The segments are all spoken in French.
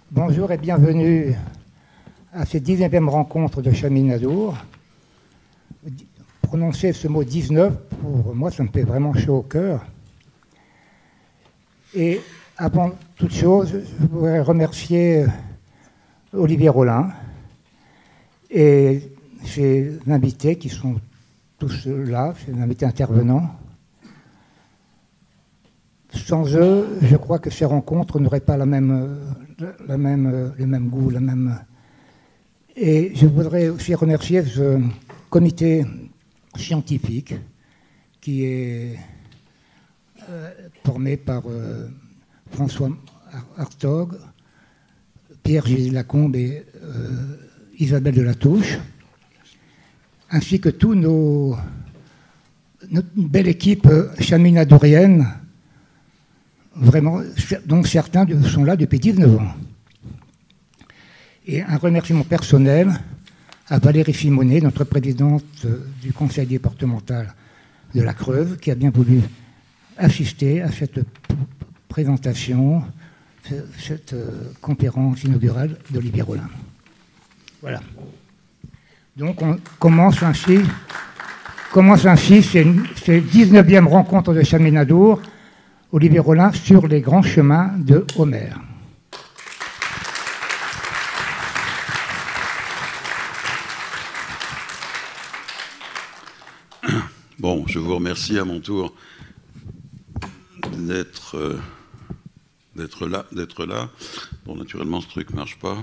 Bonjour et bienvenue à cette 19e rencontre de Chaminadour. Prononcer ce mot 19, pour moi, ça me fait vraiment chaud au cœur. Et avant toute chose, je voudrais remercier Olivier Rollin et ses invités qui sont tous là, ses invités intervenants. Sans eux, je crois que ces rencontres n'auraient pas le même goût, Et je voudrais aussi remercier ce comité scientifique qui est formé par François Hartog, Pierre-Gilles Lacombe et Isabelle Delatouche, ainsi que notre belle équipe chaminadourienne, vraiment, dont certains sont là depuis 19 ans. Et un remerciement personnel à Valérie Simonet, notre présidente du conseil départemental de la Creuse, qui a bien voulu assister à cette présentation, cette conférence inaugurale d'Olivier Rollin. Voilà. Donc on commence ainsi ces 19e rencontres de Chaminadour, Olivier Rollin sur les grands chemins de Homère. Bon, je vous remercie à mon tour d'être là. Bon, naturellement, ce truc ne marche pas.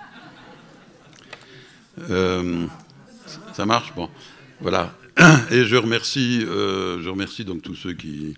Ça marche? Bon, voilà. Et je remercie donc tous ceux qui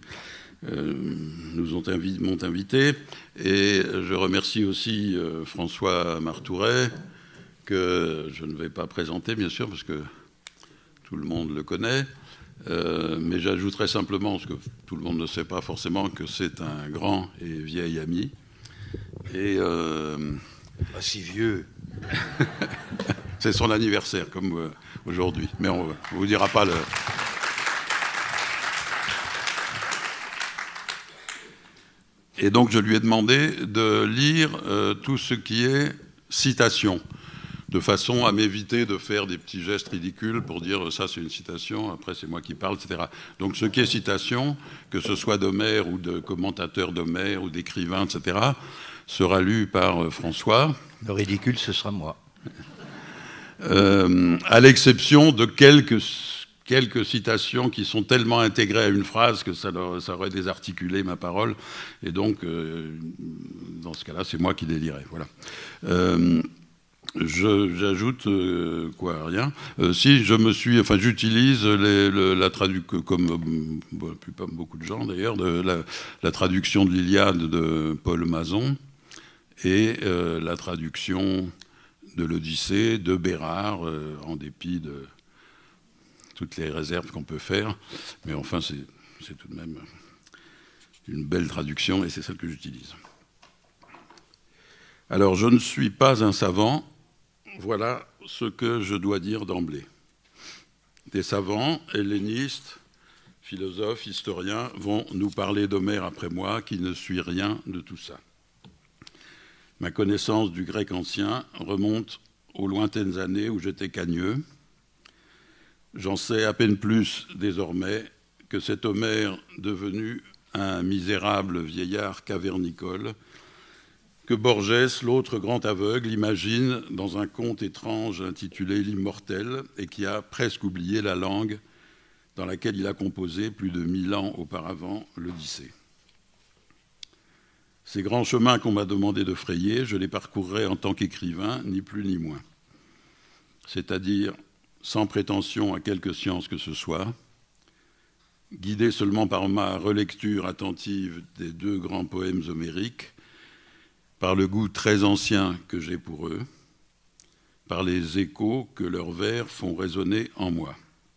m'ont invité. Et je remercie aussi François Martouret, que je ne vais pas présenter, bien sûr, parce que tout le monde le connaît. Mais j'ajouterai simplement, parce que tout le monde ne sait pas forcément, que c'est un grand et vieil ami. Et pas si vieux. C'est son anniversaire, comme aujourd'hui. Mais on ne vous dira pas le... Et donc je lui ai demandé de lire tout ce qui est citation, de façon à m'éviter de faire des petits gestes ridicules pour dire ça c'est une citation, après c'est moi qui parle, etc. Donc ce qui est citation, que ce soit d'Homère ou de commentateurs d'Homère ou d'écrivains, etc., sera lu par François. Le ridicule, ce sera moi. À l'exception de quelques citations qui sont tellement intégrées à une phrase que ça aurait désarticulé ma parole. Et donc, dans ce cas-là, c'est moi qui les lirai. Voilà. J'ajoute rien. Si je me suis, j'utilise la traduction, comme pas beaucoup de gens d'ailleurs, la traduction de l'Iliade de Paul Mazon et la traduction de l'Odyssée de Bérard, en dépit de toutes les réserves qu'on peut faire. Mais enfin, c'est tout de même une belle traduction et c'est celle que j'utilise. Alors, je ne suis pas un savant. Voilà ce que je dois dire d'emblée. Des savants, hellénistes, philosophes, historiens vont nous parler d'Homère après moi, qui ne suis rien de tout ça. Ma connaissance du grec ancien remonte aux lointaines années où j'étais cagneux. J'en sais à peine plus désormais que cet Homère devenu un misérable vieillard cavernicole, que Borges, l'autre grand aveugle, imagine dans un conte étrange intitulé L'Immortel et qui a presque oublié la langue dans laquelle il a composé plus de 1000 ans auparavant l'Odyssée. Ces grands chemins qu'on m'a demandé de frayer, je les parcourrai en tant qu'écrivain, ni plus ni moins. C'est-à-dire sans prétention à quelque science que ce soit, guidé seulement par ma relecture attentive des deux grands poèmes homériques, par le goût très ancien que j'ai pour eux, par les échos que leurs vers font résonner en moi.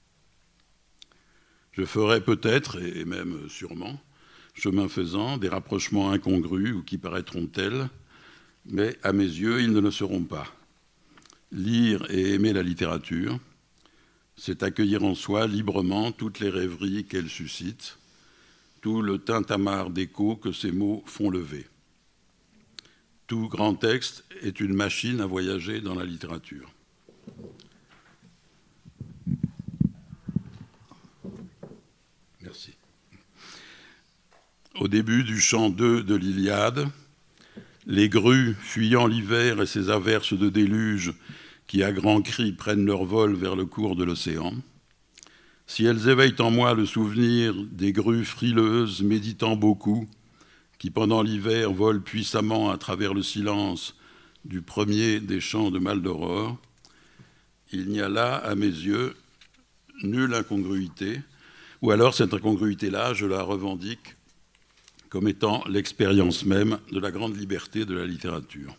Je ferai peut-être, et même sûrement, chemin faisant, des rapprochements incongrus ou qui paraîtront tels, mais à mes yeux, ils ne le seront pas. Lire et aimer la littérature, c'est accueillir en soi librement toutes les rêveries qu'elle suscite, tout le tintamarre d'écho que ces mots font lever. Tout grand texte est une machine à voyager dans la littérature. Merci. Au début du chant 2 de l'Iliade, les grues, fuyant l'hiver et ses averses de déluge, qui à grands cris prennent leur vol vers le cours de l'océan, si elles éveillent en moi le souvenir des grues frileuses, méditant beaucoup, qui pendant l'hiver volent puissamment à travers le silence du premier des chants de Maldoror, il n'y a là, à mes yeux, nulle incongruité, ou alors cette incongruité-là, je la revendique comme étant l'expérience même de la grande liberté de la littérature.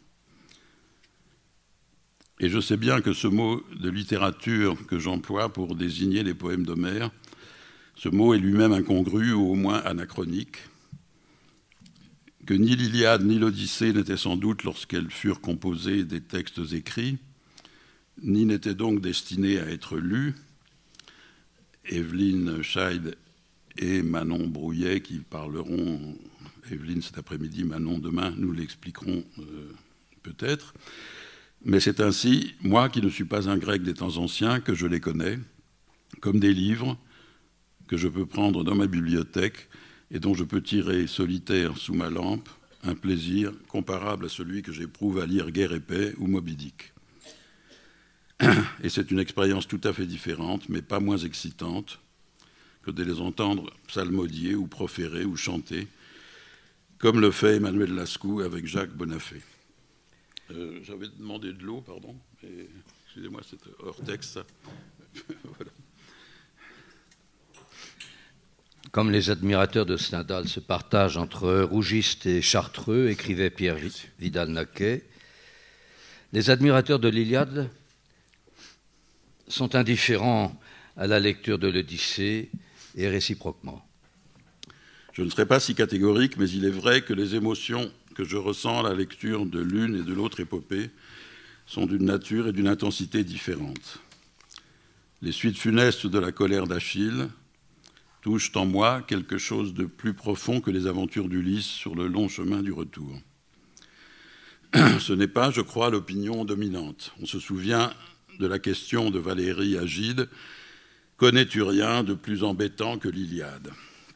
Et je sais bien que ce mot de littérature que j'emploie pour désigner les poèmes d'Homère, ce mot est lui-même incongru ou au moins anachronique, que ni l'Iliade ni l'Odyssée n'étaient sans doute, lorsqu'elles furent composées, des textes écrits, ni n'étaient donc destinés à être lus. Evelyne Scheid et Manon Brouillet, qui parleront, Evelyne cet après-midi, Manon demain, nous l'expliqueront peut-être. Mais c'est ainsi, moi qui ne suis pas un grec des temps anciens, que je les connais, comme des livres que je peux prendre dans ma bibliothèque et dont je peux tirer solitaire sous ma lampe un plaisir comparable à celui que j'éprouve à lire Guerre et Paix ou Moby Dick. Et c'est une expérience tout à fait différente, mais pas moins excitante, que de les entendre psalmodier ou proférer ou chanter, comme le fait Emmanuel Lascaux avec Jacques Bonafé. J'avais demandé de l'eau, pardon, mais excusez-moi, c'est hors texte, ça. Voilà. Comme les admirateurs de Stendhal se partagent entre rougistes et chartreux, écrivait Pierre Vidal-Naquet, les admirateurs de l'Iliade sont indifférents à la lecture de l'Odyssée et réciproquement. Je ne serai pas si catégorique, mais il est vrai que les émotions que je ressens à la lecture de l'une et de l'autre épopée sont d'une nature et d'une intensité différentes. Les suites funestes de la colère d'Achille touchent en moi quelque chose de plus profond que les aventures d'Ulysse sur le long chemin du retour. Ce n'est pas, je crois, l'opinion dominante. On se souvient de la question de Valérie à Gide, « Connais-tu rien de plus embêtant que l'Iliade ?»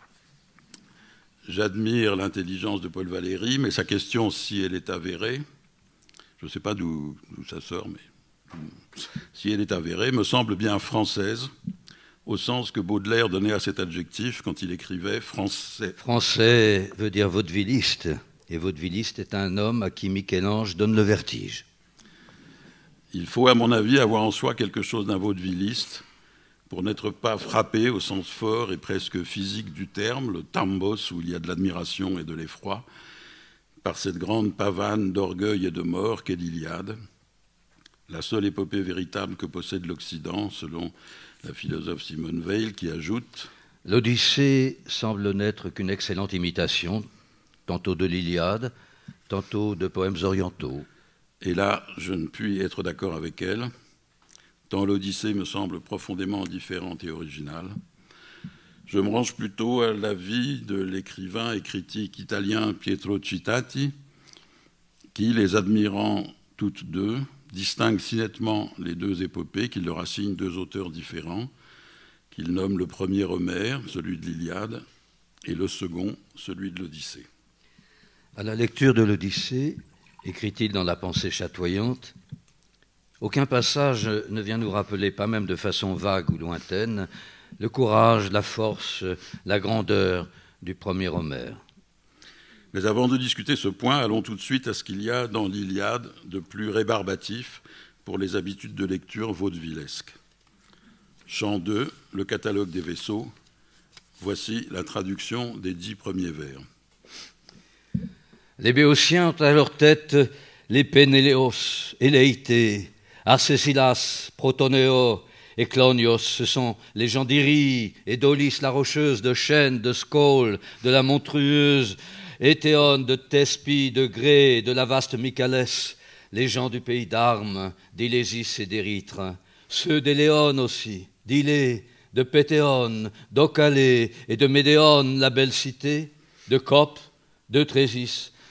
J'admire l'intelligence de Paul Valéry, mais sa question, si elle est avérée, je ne sais pas d'où ça sort, mais si elle est avérée, me semble bien française, au sens que Baudelaire donnait à cet adjectif quand il écrivait « français ». Français veut dire vaudevilliste, et vaudevilliste est un homme à qui Michel-Ange donne le vertige. Il faut, à mon avis, avoir en soi quelque chose d'un vaudevilliste pour n'être pas frappé au sens fort et presque physique du terme, le tambos, où il y a de l'admiration et de l'effroi, par cette grande pavane d'orgueil et de mort qu'est l'Iliade, la seule épopée véritable que possède l'Occident, selon la philosophe Simone Weil, qui ajoute « L'Odyssée semble n'être qu'une excellente imitation, tantôt de l'Iliade, tantôt de poèmes orientaux. » Et là, je ne puis être d'accord avec elle, tant l'Odyssée me semble profondément différente et originale. Je me range plutôt à l'avis de l'écrivain et critique italien Pietro Citati, qui, les admirant toutes deux, distingue si nettement les deux épopées qu'il leur assigne deux auteurs différents, qu'il nomme le premier Homère, celui de l'Iliade, et le second, celui de l'Odyssée. À la lecture de l'Odyssée, écrit-il dans La pensée chatoyante, aucun passage ne vient nous rappeler, pas même de façon vague ou lointaine, le courage, la force, la grandeur du premier Homère. Mais avant de discuter ce point, allons tout de suite à ce qu'il y a dans l'Iliade de plus rébarbatif pour les habitudes de lecture vaudevillesques. Chant 2, le catalogue des vaisseaux. Voici la traduction des 10 premiers vers. Les Béotiens ont à leur tête les Pénéléos, Éléité, Arcésilas, Protonéo et Clonios. Ce sont les gens d'Irie et d'Olis la rocheuse, de Chêne, de Scole, de la monstrueuse Éthéone, de Thespie, de Gré, de la vaste Mycalès, les gens du pays d'Armes, d'Ilésis et d'Érythre, ceux d'Éléon aussi, d'Ilée, de Pétéon, d'Ocalée et de Médéon, la belle cité, de Cop, de Trésis,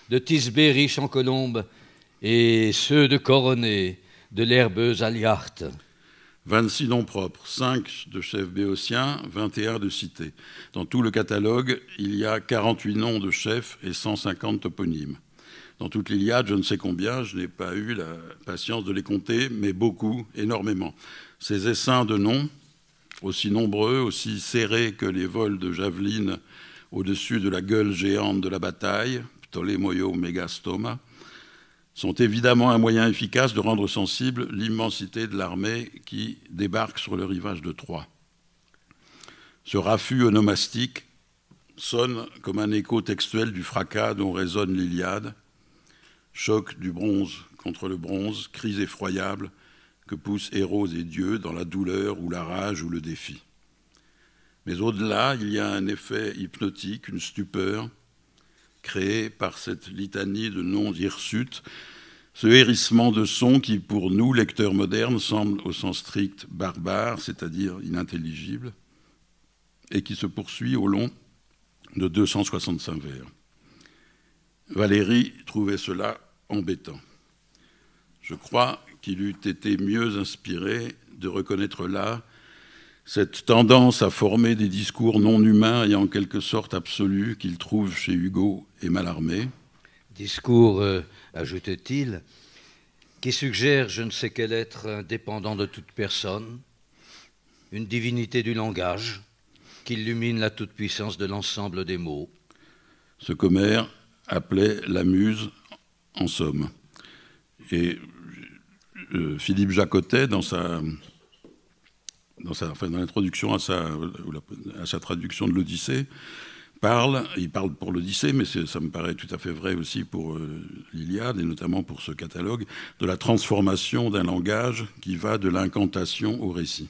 de Thisbé riche en colombes, et ceux de Coroné, de l'herbeuse Aliarte. 26 noms propres, 5 de chefs béotiens, 21 de cités. Dans tout le catalogue, il y a 48 noms de chefs et 150 toponymes. Dans toute l'Iliade, je ne sais combien, je n'ai pas eu la patience de les compter, mais beaucoup, énormément. Ces essaims de noms, aussi nombreux, aussi serrés que les vols de javelines au-dessus de la gueule géante de la bataille, Ptolémoio Megastoma, sont évidemment un moyen efficace de rendre sensible l'immensité de l'armée qui débarque sur le rivage de Troie. Ce raffut onomastique sonne comme un écho textuel du fracas dont résonne l'Iliade, choc du bronze contre le bronze, cris effroyables que poussent héros et dieux dans la douleur ou la rage ou le défi. Mais au-delà, il y a un effet hypnotique, une stupeur, créée par cette litanie de noms hirsutes, ce hérissement de sons qui, pour nous, lecteurs modernes, semble au sens strict barbare, c'est-à-dire inintelligible, et qui se poursuit au long de 265 vers. Valérie trouvait cela embêtant. Je crois qu'il eût été mieux inspiré de reconnaître là cette tendance à former des discours non humains et en quelque sorte absolus qu'il trouve chez Hugo et Mallarmé. Discours, ajoute-t-il, qui suggère je ne sais quel être indépendant de toute personne, une divinité du langage qui illumine la toute-puissance de l'ensemble des mots. Ce qu'Homère appelait la muse, en somme. Et Philippe Jacotet, dans l'introduction à sa traduction de l'Odyssée, il parle pour l'Odyssée, mais ça me paraît tout à fait vrai aussi pour l'Iliade, et notamment pour ce catalogue, de la transformation d'un langage qui va de l'incantation au récit.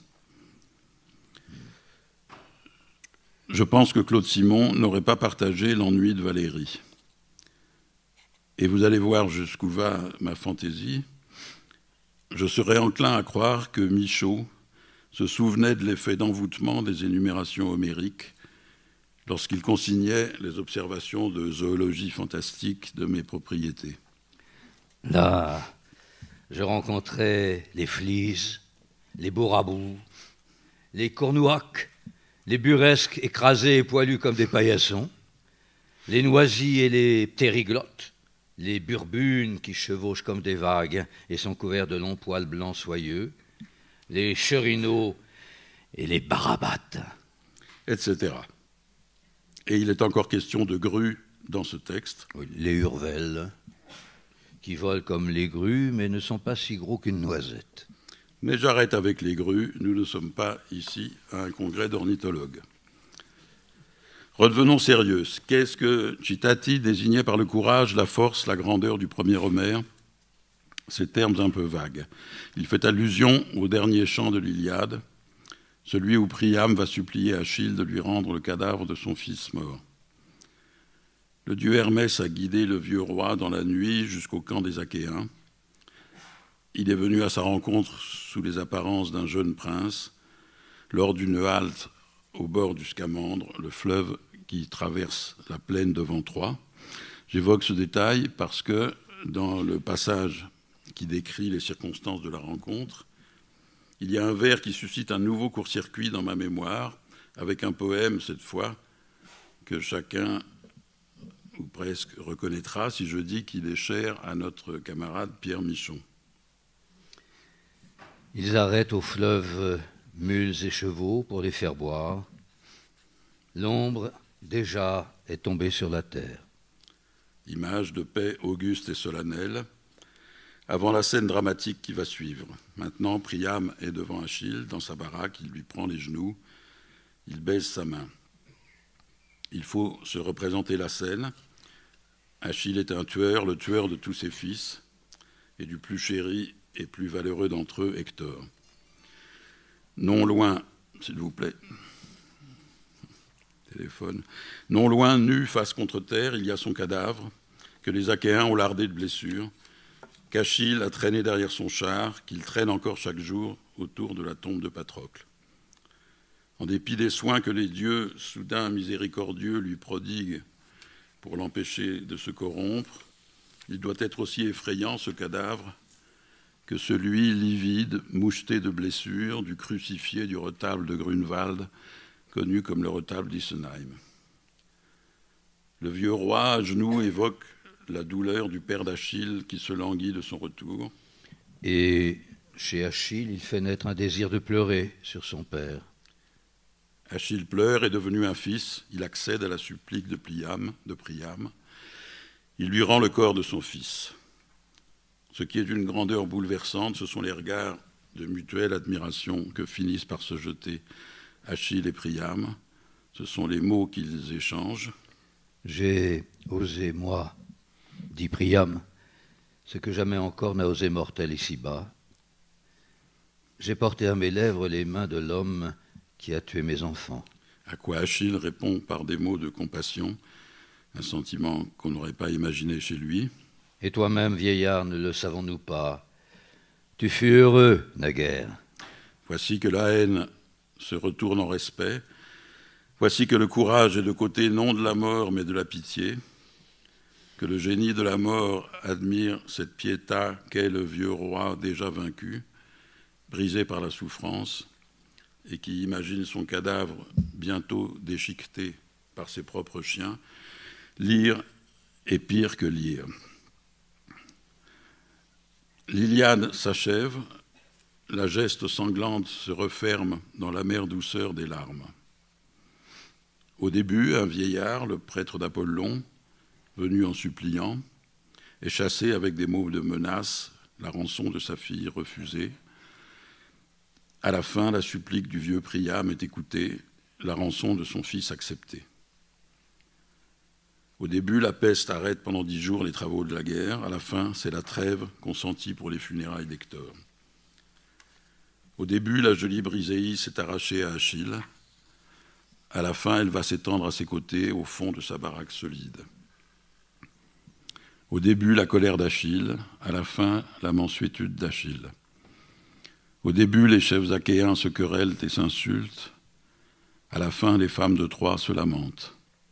Je pense que Claude Simon n'aurait pas partagé l'ennui de Valérie. Et vous allez voir jusqu'où va ma fantaisie. Je serais enclin à croire que Michaud se souvenait de l'effet d'envoûtement des énumérations homériques lorsqu'il consignait les observations de zoologie fantastique de mes propriétés. Là, je rencontrais les flises, les bourrabous, les cornouacs, les buresques écrasés et poilus comme des paillassons, les noisies et les ptériglottes, les burbunes qui chevauchent comme des vagues et sont couverts de longs poils blancs soyeux, les cherineaux et les barabates, etc. Et il est encore question de grues dans ce texte. Les hurvelles, qui volent comme les grues, mais ne sont pas si gros qu'une noisette. Mais j'arrête avec les grues, nous ne sommes pas ici à un congrès d'ornithologues. Redevenons sérieux. Qu'est-ce que Citati désignait par le courage, la force, la grandeur du premier Homère? Ces termes un peu vagues. Il fait allusion au dernier chant de l'Iliade, celui où Priam va supplier Achille de lui rendre le cadavre de son fils mort. Le dieu Hermès a guidé le vieux roi dans la nuit jusqu'au camp des Achéens. Il est venu à sa rencontre sous les apparences d'un jeune prince, lors d'une halte au bord du Scamandre, le fleuve qui traverse la plaine devant Troie. J'évoque ce détail parce que dans le passage qui décrit les circonstances de la rencontre, il y a un vers qui suscite un nouveau court-circuit dans ma mémoire, avec un poème cette fois que chacun, ou presque, reconnaîtra si je dis qu'il est cher à notre camarade Pierre Michon. Ils arrêtent au fleuve mules et chevaux pour les faire boire. L'ombre, déjà, est tombée sur la terre. Image de paix auguste et solennelle, avant la scène dramatique qui va suivre. Maintenant, Priam est devant Achille, dans sa baraque, il lui prend les genoux, il baise sa main. Il faut se représenter la scène. Achille est un tueur, le tueur de tous ses fils, et du plus chéri et plus valeureux d'entre eux, Hector. Non loin, s'il vous plaît, téléphone, non loin, nu, face contre terre, il y a son cadavre, que les Achéens ont lardé de blessures, qu'Achille a traîné derrière son char, qu'il traîne encore chaque jour autour de la tombe de Patrocle. En dépit des soins que les dieux, soudain miséricordieux, lui prodiguent pour l'empêcher de se corrompre, Il doit être aussi effrayant, ce cadavre, que celui livide, moucheté de blessures, du crucifié du retable de Grunewald, connu comme le retable d'Issenheim. Le vieux roi, à genoux, évoque la douleur du père d'Achille qui se languit de son retour. Et chez Achille, il fait naître un désir de pleurer sur son père. Achille pleure, est devenu un fils, il accède à la supplique de Priam. Il lui rend le corps de son fils. Ce qui est d'une grandeur bouleversante, ce sont les regards de mutuelle admiration que finissent par se jeter Achille et Priam. Ce sont les mots qu'ils échangent. J'ai osé, moi, dit Priam, ce que jamais encore n'a osé mortel ici-bas. J'ai porté à mes lèvres les mains de l'homme qui a tué mes enfants. À quoi Achille répond par des mots de compassion, un sentiment qu'on n'aurait pas imaginé chez lui. Et toi-même, vieillard, ne le savons-nous pas? Tu fus heureux, naguère. Voici que la haine se retourne en respect. Voici que le courage est de côté non de la mort, mais de la pitié. Que le génie de la mort admire cette piéta qu'est le vieux roi déjà vaincu, brisé par la souffrance, et qui imagine son cadavre bientôt déchiqueté par ses propres chiens. Lire est pire que lire. L'Iliade s'achève, la geste sanglante se referme dans l'amère douceur des larmes. Au début, un vieillard, le prêtre d'Apollon, venu en suppliant, est chassé avec des mots de menace, la rançon de sa fille refusée. À la fin, la supplique du vieux Priam est écoutée, la rançon de son fils acceptée. Au début, la peste arrête pendant 10 jours les travaux de la guerre. À la fin, c'est la trêve consentie pour les funérailles d'Hector. Au début, la jolie Briséis s'est arrachée à Achille. À la fin, elle va s'étendre à ses côtés, au fond de sa baraque solide. Au début, la colère d'Achille. À la fin, la mansuétude d'Achille. Au début, les chefs achéens se querellent et s'insultent. À la fin, les femmes de Troie se lamentent.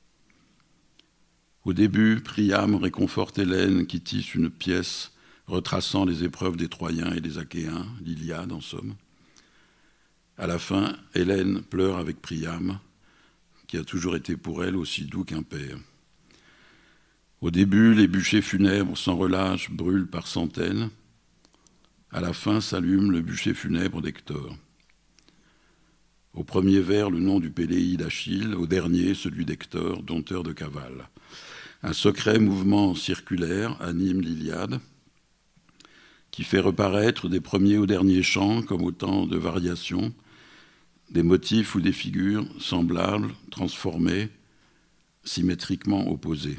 Au début, Priam réconforte Hélène qui tisse une pièce retraçant les épreuves des Troyens et des Achéens, l'Iliade en somme. À la fin, Hélène pleure avec Priam, qui a toujours été pour elle aussi doux qu'un père. Au début, les bûchers funèbres sans relâche brûlent par centaines. À la fin s'allume le bûcher funèbre d'Hector. Au premier vers, le nom du Péléi d'Achille, au dernier, celui d'Hector, dompteur de cavale. Un secret mouvement circulaire anime l'Iliade, qui fait reparaître des premiers aux derniers chants comme autant de variations, des motifs ou des figures semblables, transformées, symétriquement opposées.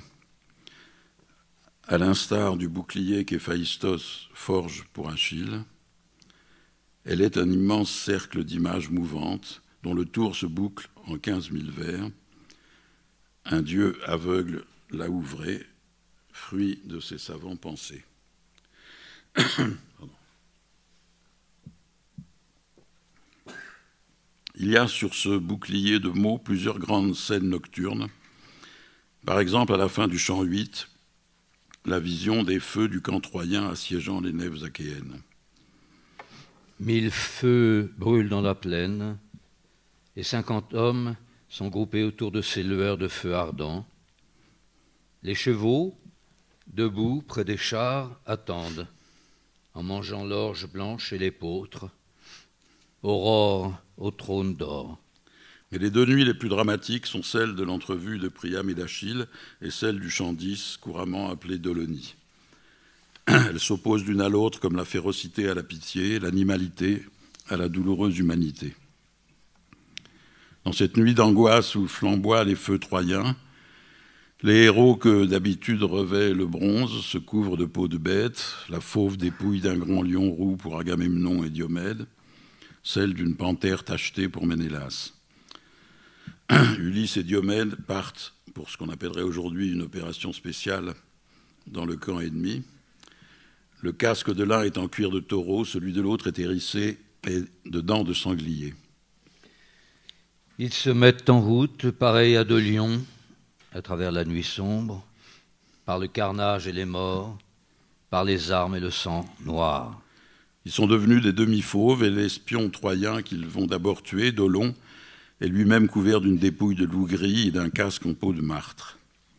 À l'instar du bouclier qu'Héphaïstos forge pour Achille, elle est un immense cercle d'images mouvantes dont le tour se boucle en 15 000 vers. Un dieu aveugle l'a ouvré, fruit de ses savants pensées. Il y a sur ce bouclier de mots plusieurs grandes scènes nocturnes. Par exemple, à la fin du chant 8, la vision des feux du camp troyen assiégeant les nefs achéennes. 1000 feux brûlent dans la plaine, et 50 hommes sont groupés autour de ces lueurs de feu ardents. Les chevaux, debout près des chars, attendent, en mangeant l'orge blanche et l'épeautre. Aurore au trône d'or. Mais les 2 nuits les plus dramatiques sont celles de l'entrevue de Priam et d'Achille et celles du chant 10, couramment appelé Dolonie. Elles s'opposent l'une à l'autre comme la férocité à la pitié, l'animalité à la douloureuse humanité. Dans cette nuit d'angoisse où flamboient les feux troyens, les héros que d'habitude revêt le bronze se couvrent de peau de bête, la fauve dépouille d'un grand lion roux pour Agamemnon et Diomède, celle d'une panthère tachetée pour Ménélas. Ulysse et Diomède partent pour ce qu'on appellerait aujourd'hui une opération spéciale dans le camp ennemi. Le casque de l'un est en cuir de taureau, celui de l'autre est hérissé et de dents de sanglier. Ils se mettent en route, pareils à 2 lions, à travers la nuit sombre, par le carnage et les morts, par les armes et le sang noir. Ils sont devenus des demi-fauves, et l'espion troyen qu'ils vont d'abord tuer, Dolon, est lui-même couvert d'une dépouille de loup gris et d'un casque en peau de martre.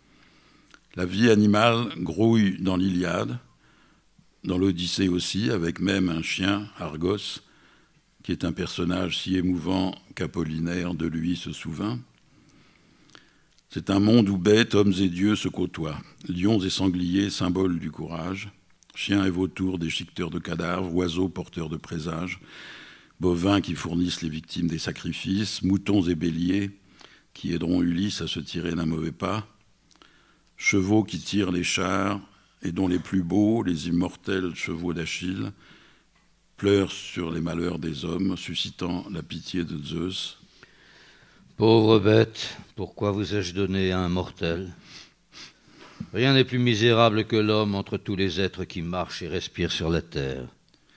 La vie animale grouille dans l'Iliade, dans l'Odyssée aussi, avec même un chien, Argos, qui est un personnage si émouvant qu'Apollinaire de lui se souvint. C'est un monde où bêtes, hommes et dieux se côtoient, lions et sangliers, symboles du courage, chiens et vautours, déchiqueteurs de cadavres, oiseaux porteurs de présages, bovins qui fournissent les victimes des sacrifices, moutons et béliers qui aideront Ulysse à se tirer d'un mauvais pas, chevaux qui tirent les chars et dont les plus beaux, les immortels chevaux d'Achille, pleurent sur les malheurs des hommes, suscitant la pitié de Zeus. Pauvre bête, pourquoi vous ai-je donné à un mortel? Rien n'est plus misérable que l'homme entre tous les êtres qui marchent et respirent sur la terre.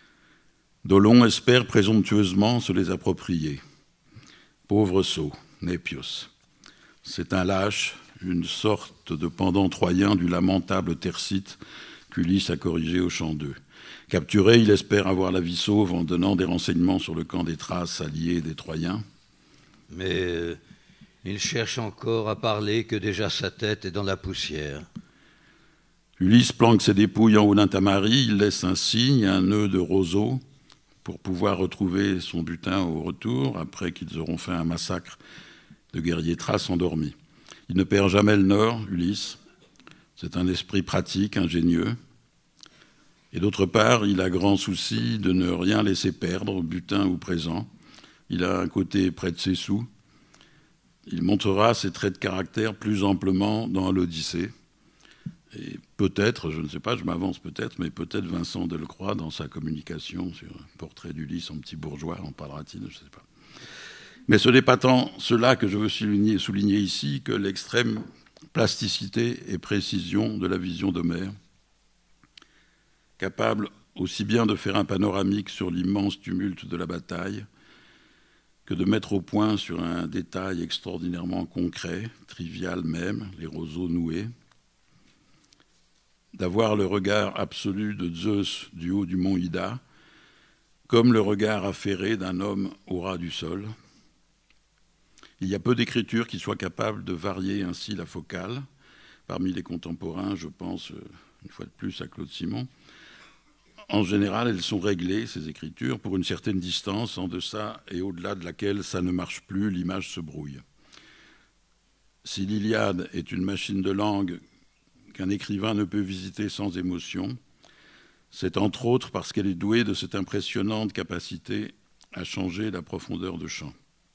Dolon espère présomptueusement se les approprier. Pauvre sot, Népios. C'est un lâche, une sorte de pendant troyen du lamentable Thersites qu'Ulysse a corrigé au Chant 2. Capturé, il espère avoir la vie sauve en donnant des renseignements sur le camp des Thraces alliés des Troyens. Mais il cherche encore à parler que déjà sa tête est dans la poussière. Ulysse planque ses dépouilles en haut d'un tamari, il laisse un signe, un nœud de roseau, pour pouvoir retrouver son butin au retour, après qu'ils auront fait un massacre de guerriers thraces endormis. Il ne perd jamais le nord, Ulysse. C'est un esprit pratique, ingénieux. Et d'autre part, il a grand souci de ne rien laisser perdre, butin ou présent. Il a un côté près de ses sous. Il montrera ses traits de caractère plus amplement dans l'Odyssée. Et peut-être, je ne sais pas, je m'avance peut-être, mais peut-être Vincent Delcroix, dans sa communication sur un portrait d'Ulysse en petit bourgeois, en parlera-t-il, je ne sais pas. Mais ce n'est pas tant cela que je veux souligner ici que l'extrême plasticité et précision de la vision d'Homère, capable aussi bien de faire un panoramique sur l'immense tumulte de la bataille que de mettre au point sur un détail extraordinairement concret, trivial même, les roseaux noués, d'avoir le regard absolu de Zeus du haut du mont Ida, comme le regard affairé d'un homme au ras du sol. Il y a peu d'écritures qui soient capables de varier ainsi la focale. Parmi les contemporains, je pense une fois de plus à Claude Simon. En général, elles sont réglées, ces écritures, pour une certaine distance, en deçà et au-delà de laquelle ça ne marche plus, l'image se brouille. Si l'Iliade est une machine de langue qu'un écrivain ne peut visiter sans émotion, c'est entre autres parce qu'elle est douée de cette impressionnante capacité à changer la profondeur de champ.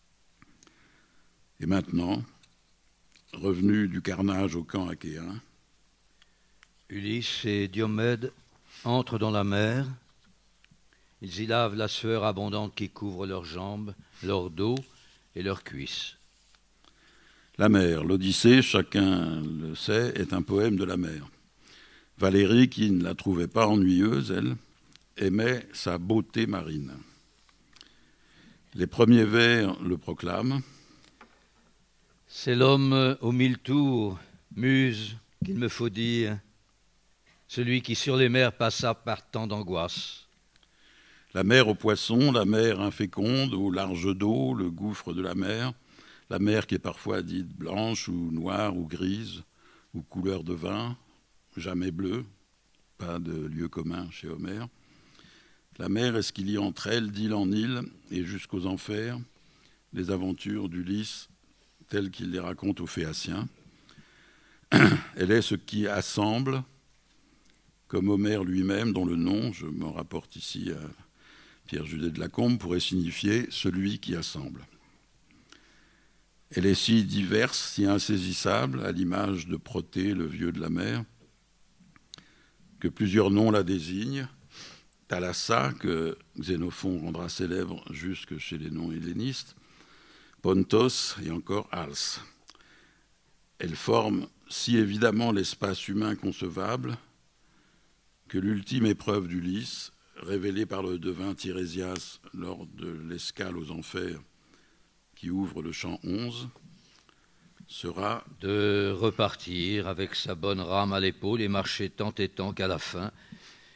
Et maintenant, revenu du carnage au camp achéen, Ulysse et Diomède entrent dans la mer. Ils y lavent la sueur abondante qui couvre leurs jambes, leur dos et leurs cuisses. La mer, l'Odyssée, chacun le sait, est un poème de la mer. Valérie, qui ne la trouvait pas ennuyeuse, elle, aimait sa beauté marine. Les premiers vers le proclament. C'est l'homme aux 1000 tours, muse, qu'il me faut dire, celui qui sur les mers passa par tant d'angoisse. La mer aux poissons, la mer inféconde, au large d'eau, le gouffre de la mer qui est parfois dite blanche ou noire ou grise, ou couleur de vin, jamais bleue, pas de lieu commun chez Homère. La mer est ce qu'il y a entre elles, d'île en île, et jusqu'aux enfers, les aventures d'Ulysse, telles qu'il les raconte aux Phéaciens. Elle est ce qui assemble, comme Homère lui-même, dont le nom, je m'en rapporte ici à Pierre Judet de Lacombe, pourrait signifier « celui qui assemble ». Elle est si diverse, si insaisissable, à l'image de Protée, le vieux de la mer, que plusieurs noms la désignent. Thalassa, que Xénophon rendra célèbre jusque chez les non-hellénistes, Pontos et encore Als. Elle forme si évidemment l'espace humain concevable que l'ultime épreuve d'Ulysse, révélée par le devin Tirésias lors de l'escale aux enfers qui ouvre le chant 11, sera de repartir avec sa bonne rame à l'épaule et marcher tant et tant qu'à la fin,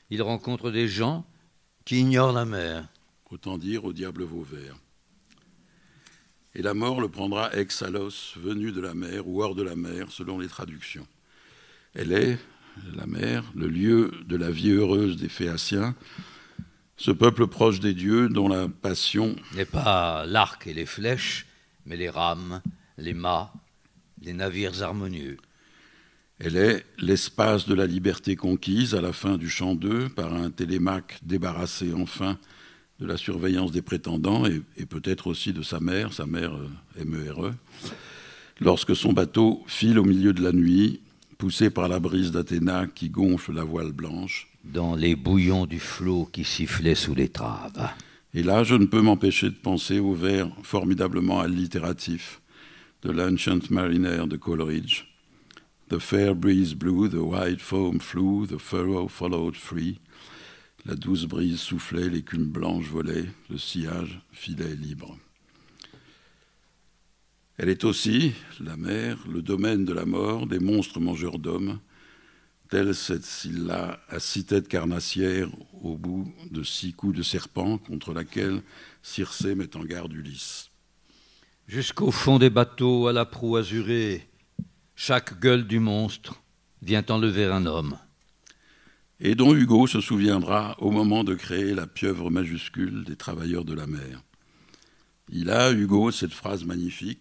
il rencontre des gens qui ignorent la mer. Autant dire au diable Vauvert. Et la mort le prendra ex alos, venu de la mer ou hors de la mer, selon les traductions. Elle est, la mer, le lieu de la vie heureuse des Phéaciens, ce peuple proche des dieux dont la passion n'est pas l'arc et les flèches, mais les rames, les mâts, les navires harmonieux. Elle est l'espace de la liberté conquise à la fin du chant 2 par un Télémaque débarrassé enfin de la surveillance des prétendants et peut-être aussi de sa mère MERE, lorsque son bateau file au milieu de la nuit, poussé par la brise d'Athéna qui gonfle la voile blanche. Dans les bouillons du flot qui sifflait sous l'étrave. Et là, je ne peux m'empêcher de penser au vers formidablement allitératif de l'Ancient Mariner de Coleridge. The fair breeze blew, the white foam flew, the furrow followed free. La douce brise soufflait, l'écume blanche volait, le sillage filait libre. Elle est aussi, la mer, le domaine de la mort, des monstres mangeurs d'hommes, telle cette Scylla à 6 têtes carnassières au bout de 6 coups de serpent contre laquelle Circé met en garde Ulysse. Jusqu'au fond des bateaux, à la proue azurée, chaque gueule du monstre vient enlever un homme. Et dont Hugo se souviendra au moment de créer la pieuvre majuscule des travailleurs de la mer. Il a, Hugo, cette phrase magnifique.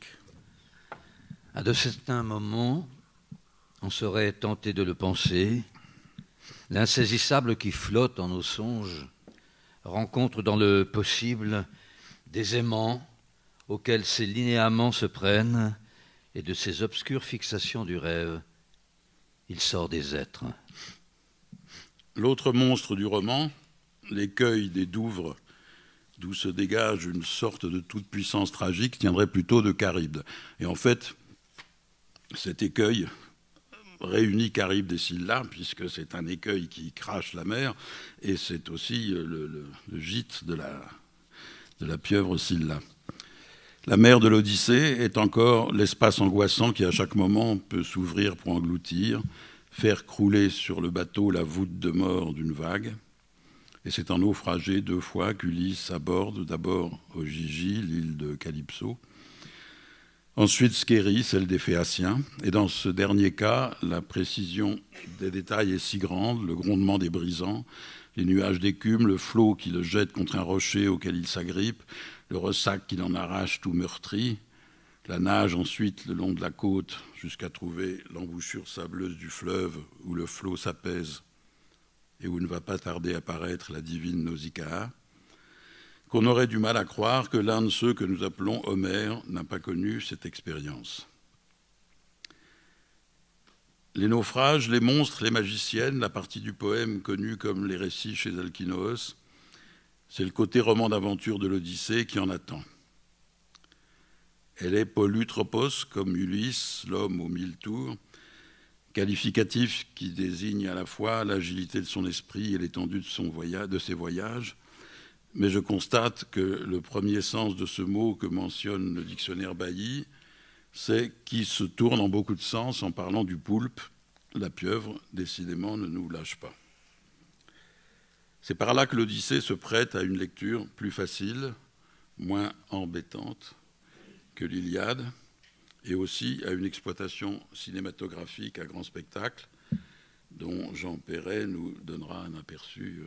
À de certains moments, on serait tenté de le penser, l'insaisissable qui flotte en nos songes rencontre dans le possible des aimants auxquels ces linéaments se prennent, et de ces obscures fixations du rêve, il sort des êtres. L'autre monstre du roman, l'écueil des Douvres, d'où se dégage une sorte de toute-puissance tragique, tiendrait plutôt de Charybde. Et en fait, cet écueil réunit Charybde et Scylla, puisque c'est un écueil qui crache la mer, et c'est aussi le gîte de la pieuvre Scylla. La mer de l'Odyssée est encore l'espace angoissant qui, à chaque moment, peut s'ouvrir pour engloutir, faire crouler sur le bateau la voûte de mort d'une vague. Et c'est un naufragé 2 fois qu'Ulysse aborde, d'abord Ogygie, l'île de Calypso, ensuite Scérie, celle des Phéaciens. Et dans ce dernier cas, la précision des détails est si grande, le grondement des brisants, les nuages d'écume, le flot qui le jette contre un rocher auquel il s'agrippe, le ressac qui l'en arrache tout meurtri, la nage ensuite le long de la côte jusqu'à trouver l'embouchure sableuse du fleuve où le flot s'apaise et où ne va pas tarder à paraître la divine Nausicaa, qu'on aurait du mal à croire que l'un de ceux que nous appelons Homère n'a pas connu cette expérience. Les naufrages, les monstres, les magiciennes, la partie du poème connue comme les récits chez Alkinoos, c'est le côté roman d'aventure de l'Odyssée qui en attend. Elle est polutropos, comme Ulysse, l'homme aux 1000 tours, qualificatif qui désigne à la fois l'agilité de son esprit et l'étendue de ses voyages. Mais je constate que le premier sens de ce mot que mentionne le dictionnaire Bailly, c'est qui se tourne en beaucoup de sens en parlant du poulpe. La pieuvre, décidément, ne nous lâche pas. C'est par là que l'Odyssée se prête à une lecture plus facile, moins embêtante que l'Iliade, et aussi à une exploitation cinématographique à grand spectacle, dont Jean Perret nous donnera un aperçu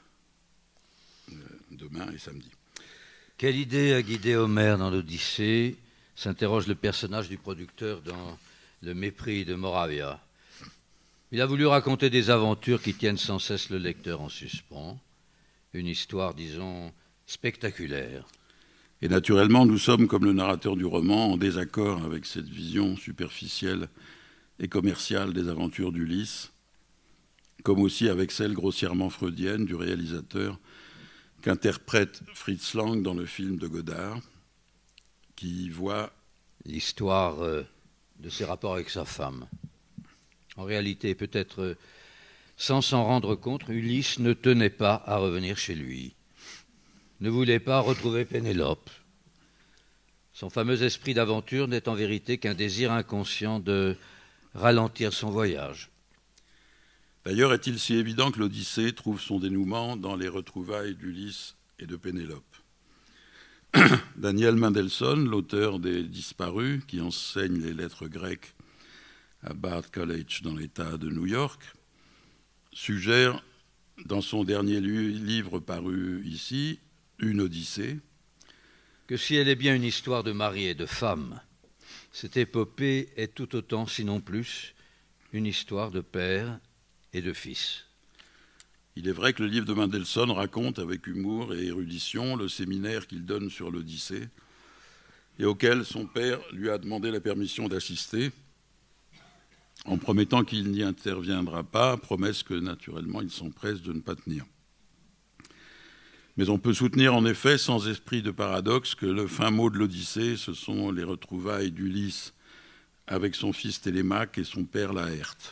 demain et samedi. Quelle idée a guidé Homère dans l'Odyssée, s'interroge le personnage du producteur dans Le mépris de Moravia. Il a voulu raconter des aventures qui tiennent sans cesse le lecteur en suspens, une histoire, disons, spectaculaire. Et naturellement, nous sommes, comme le narrateur du roman, en désaccord avec cette vision superficielle et commerciale des aventures d'Ulysse, comme aussi avec celle grossièrement freudienne du réalisateur qu'interprète Fritz Lang dans le film de Godard, qui voit l'histoire de ses rapports avec sa femme. En réalité, peut-être sans s'en rendre compte, Ulysse ne tenait pas à revenir chez lui, ne voulait pas retrouver Pénélope. Son fameux esprit d'aventure n'est en vérité qu'un désir inconscient de ralentir son voyage. D'ailleurs, est-il si évident que l'Odyssée trouve son dénouement dans les retrouvailles d'Ulysse et de Pénélope? Daniel Mendelssohn, l'auteur des Disparus, qui enseigne les lettres grecques à Bard College dans l'État de New York, suggère dans son dernier livre paru ici, Une Odyssée, que si elle est bien une histoire de mari et de femme, cette épopée est tout autant, sinon plus, une histoire de père et de fils. Il est vrai que le livre de Mendelssohn raconte avec humour et érudition le séminaire qu'il donne sur l'Odyssée et auquel son père lui a demandé la permission d'assister en promettant qu'il n'y interviendra pas, promesse que naturellement il s'empresse de ne pas tenir. Mais on peut soutenir en effet, sans esprit de paradoxe, que le fin mot de l'Odyssée, ce sont les retrouvailles d'Ulysse avec son fils Télémaque et son père Laërte.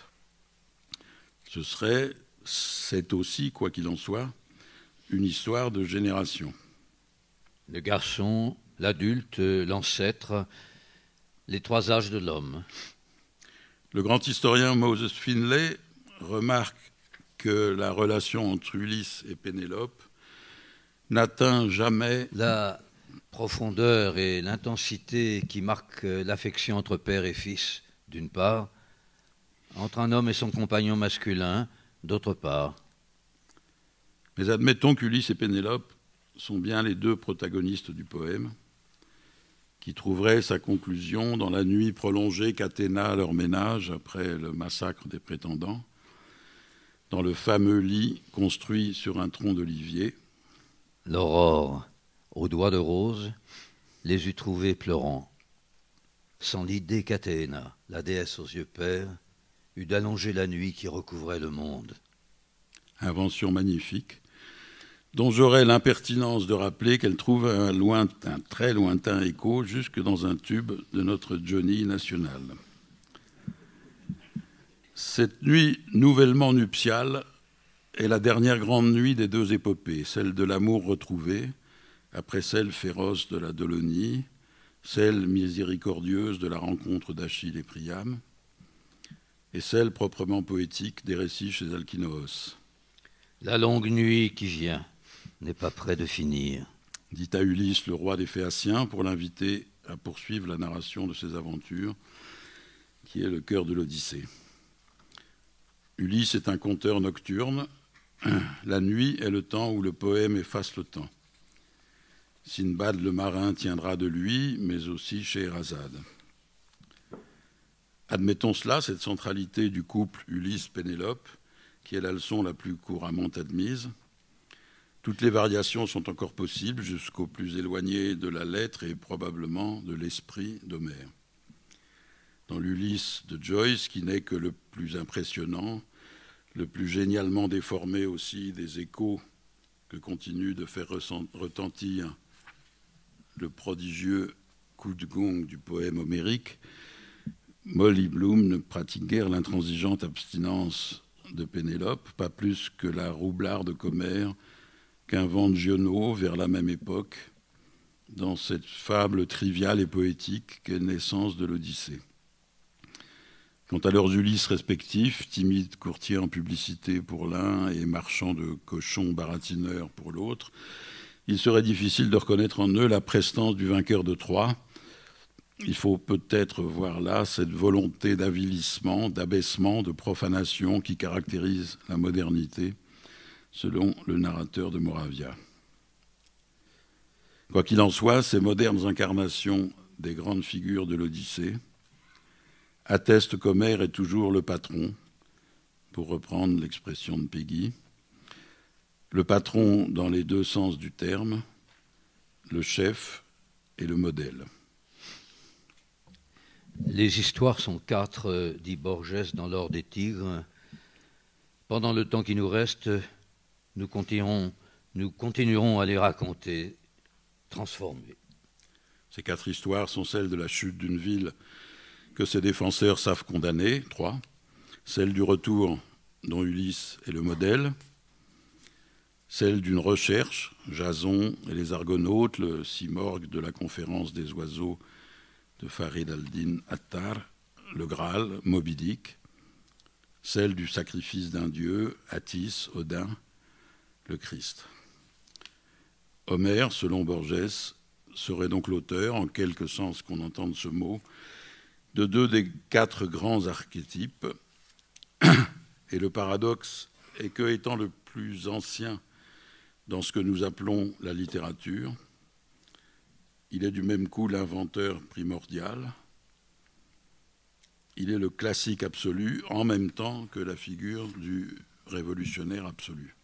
C'est aussi, quoi qu'il en soit, une histoire de génération. Le garçon, l'adulte, l'ancêtre, les trois âges de l'homme. Le grand historien Moses Finlay remarque que la relation entre Ulysse et Pénélope n'atteint jamais la profondeur et l'intensité qui marquent l'affection entre père et fils, d'une part, entre un homme et son compagnon masculin, d'autre part. Mais admettons qu'Ulysse et Pénélope sont bien les deux protagonistes du poème, qui trouveraient sa conclusion dans la nuit prolongée qu'Athéna leur ménage après le massacre des prétendants, dans le fameux lit construit sur un tronc d'olivier. L'aurore, aux doigts de rose, les eût trouvés pleurant, sans l'idée qu'Athéna, la déesse aux yeux pères, eût d'allonger la nuit qui recouvrait le monde. Invention magnifique, dont j'aurais l'impertinence de rappeler qu'elle trouve un très lointain écho jusque dans un tube de notre Johnny national. Cette nuit nouvellement nuptiale est la dernière grande nuit des deux épopées, celle de l'amour retrouvé, après celle féroce de la Dolonie, celle miséricordieuse de la rencontre d'Achille et Priam, et celle proprement poétique des récits chez Alkinoos. La longue nuit qui vient n'est pas près de finir, dit à Ulysse, le roi des Phéaciens, pour l'inviter à poursuivre la narration de ses aventures, qui est le cœur de l'Odyssée. Ulysse est un conteur nocturne. La nuit est le temps où le poème efface le temps. Sinbad le marin tiendra de lui, mais aussi Scheherazade. Admettons cela, cette centralité du couple Ulysse-Pénélope, qui est la leçon la plus couramment admise. Toutes les variations sont encore possibles jusqu'au plus éloigné de la lettre et probablement de l'esprit d'Homère. Dans l'Ulysse de Joyce, qui n'est que le plus impressionnant, le plus génialement déformé aussi des échos que continue de faire retentir le prodigieux coup de gong du poème homérique, Molly Bloom ne pratique guère l'intransigeante abstinence de Pénélope, pas plus que la roublarde qu'Homère qu'invente Giono vers la même époque, dans cette fable triviale et poétique qu'est naissance de l'Odyssée. Quant à leurs Ulysses respectifs, timides courtiers en publicité pour l'un et marchands de cochons baratineurs pour l'autre, il serait difficile de reconnaître en eux la prestance du vainqueur de Troie. Il faut peut-être voir là cette volonté d'avilissement, d'abaissement, de profanation qui caractérise la modernité, selon le narrateur de Moravia. Quoi qu'il en soit, ces modernes incarnations des grandes figures de l'Odyssée attestent qu'Homère est toujours le patron, pour reprendre l'expression de Peggy, le patron dans les deux sens du terme, le chef et le modèle. Les histoires sont 4, dit Borges dans l'Or des Tigres. Pendant le temps qui nous reste, nous continuerons à les raconter, transformées. Ces 4 histoires sont celles de la chute d'une ville que ses défenseurs savent condamner, 3, celle du retour dont Ulysse est le modèle, celle d'une recherche, Jason et les Argonautes, le simorgue de la conférence des oiseaux de Farid al-Din Attar, le Graal, Moby Dick, celle du sacrifice d'un dieu, Attis, Odin, le Christ. Homère, selon Borges, serait donc l'auteur, en quelque sens qu'on entende ce mot, de 2 des 4 grands archétypes. Et le paradoxe est que, étant le plus ancien dans ce que nous appelons la littérature, il est du même coup l'inventeur primordial. Il est le classique absolu en même temps que la figure du révolutionnaire absolu.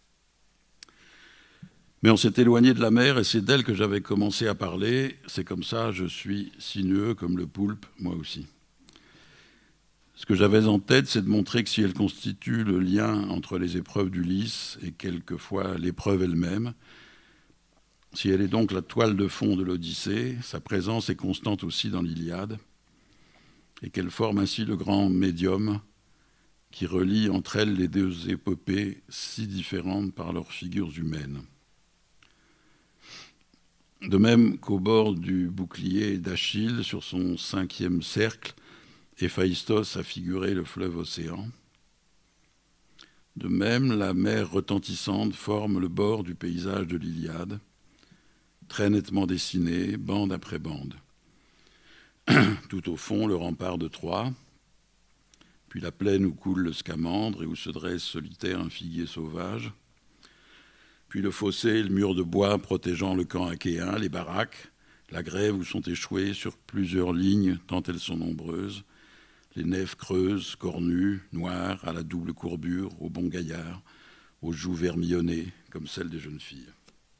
Mais on s'est éloigné de la mer et c'est d'elle que j'avais commencé à parler. C'est comme ça, je suis sinueux comme le poulpe, moi aussi. Ce que j'avais en tête, c'est de montrer que si elle constitue le lien entre les épreuves d'Ulysse et quelquefois l'épreuve elle-même, si elle est donc la toile de fond de l'Odyssée, sa présence est constante aussi dans l'Iliade, et qu'elle forme ainsi le grand médium qui relie entre elles les 2 épopées si différentes par leurs figures humaines. De même qu'au bord du bouclier d'Achille, sur son 5e cercle, Héphaïstos a figuré le fleuve Océan. De même, la mer retentissante forme le bord du paysage de l'Iliade, très nettement dessiné, bande après bande. Tout au fond, le rempart de Troie, puis la plaine où coule le Scamandre et où se dresse solitaire un figuier sauvage, puis le fossé et le mur de bois protégeant le camp achéen, les baraques, la grève où sont échouées sur plusieurs lignes, tant elles sont nombreuses, les nefs creuses, cornues, noires, à la double courbure, aux bons gaillards, aux joues vermillonnées, comme celles des jeunes filles.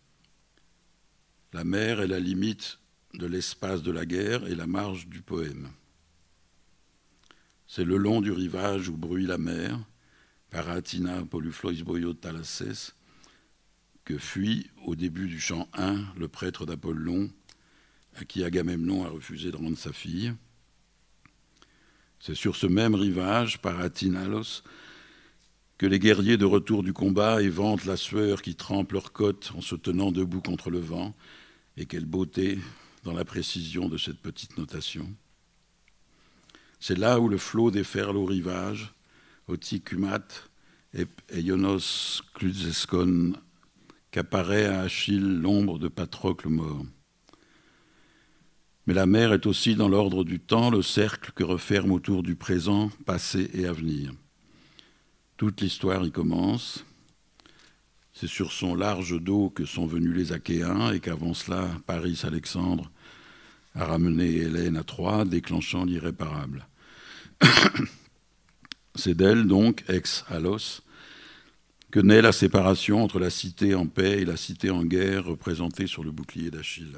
La mer est la limite de l'espace de la guerre et la marge du poème. C'est le long du rivage où bruit la mer, Paratina poluflois boio thalasses, que fuit, au début du chant 1, le prêtre d'Apollon, à qui Agamemnon a refusé de rendre sa fille. C'est sur ce même rivage, Paratinalos, que les guerriers de retour du combat éventent la sueur qui trempe leurs côtes en se tenant debout contre le vent, et quelle beauté dans la précision de cette petite notation. C'est là où le flot déferle au rivage, Oticumat et Ionos Cluzescon, qu'apparaît à Achille l'ombre de Patrocle mort. Mais la mer est aussi dans l'ordre du temps, le cercle que referme autour du présent, passé et avenir. Toute l'histoire y commence. C'est sur son large dos que sont venus les Achéens et qu'avant cela, Paris-Alexandre a ramené Hélène à Troie, déclenchant l'irréparable. C'est d'elle, donc, ex-Alos, que naît la séparation entre la cité en paix et la cité en guerre représentée sur le bouclier d'Achille.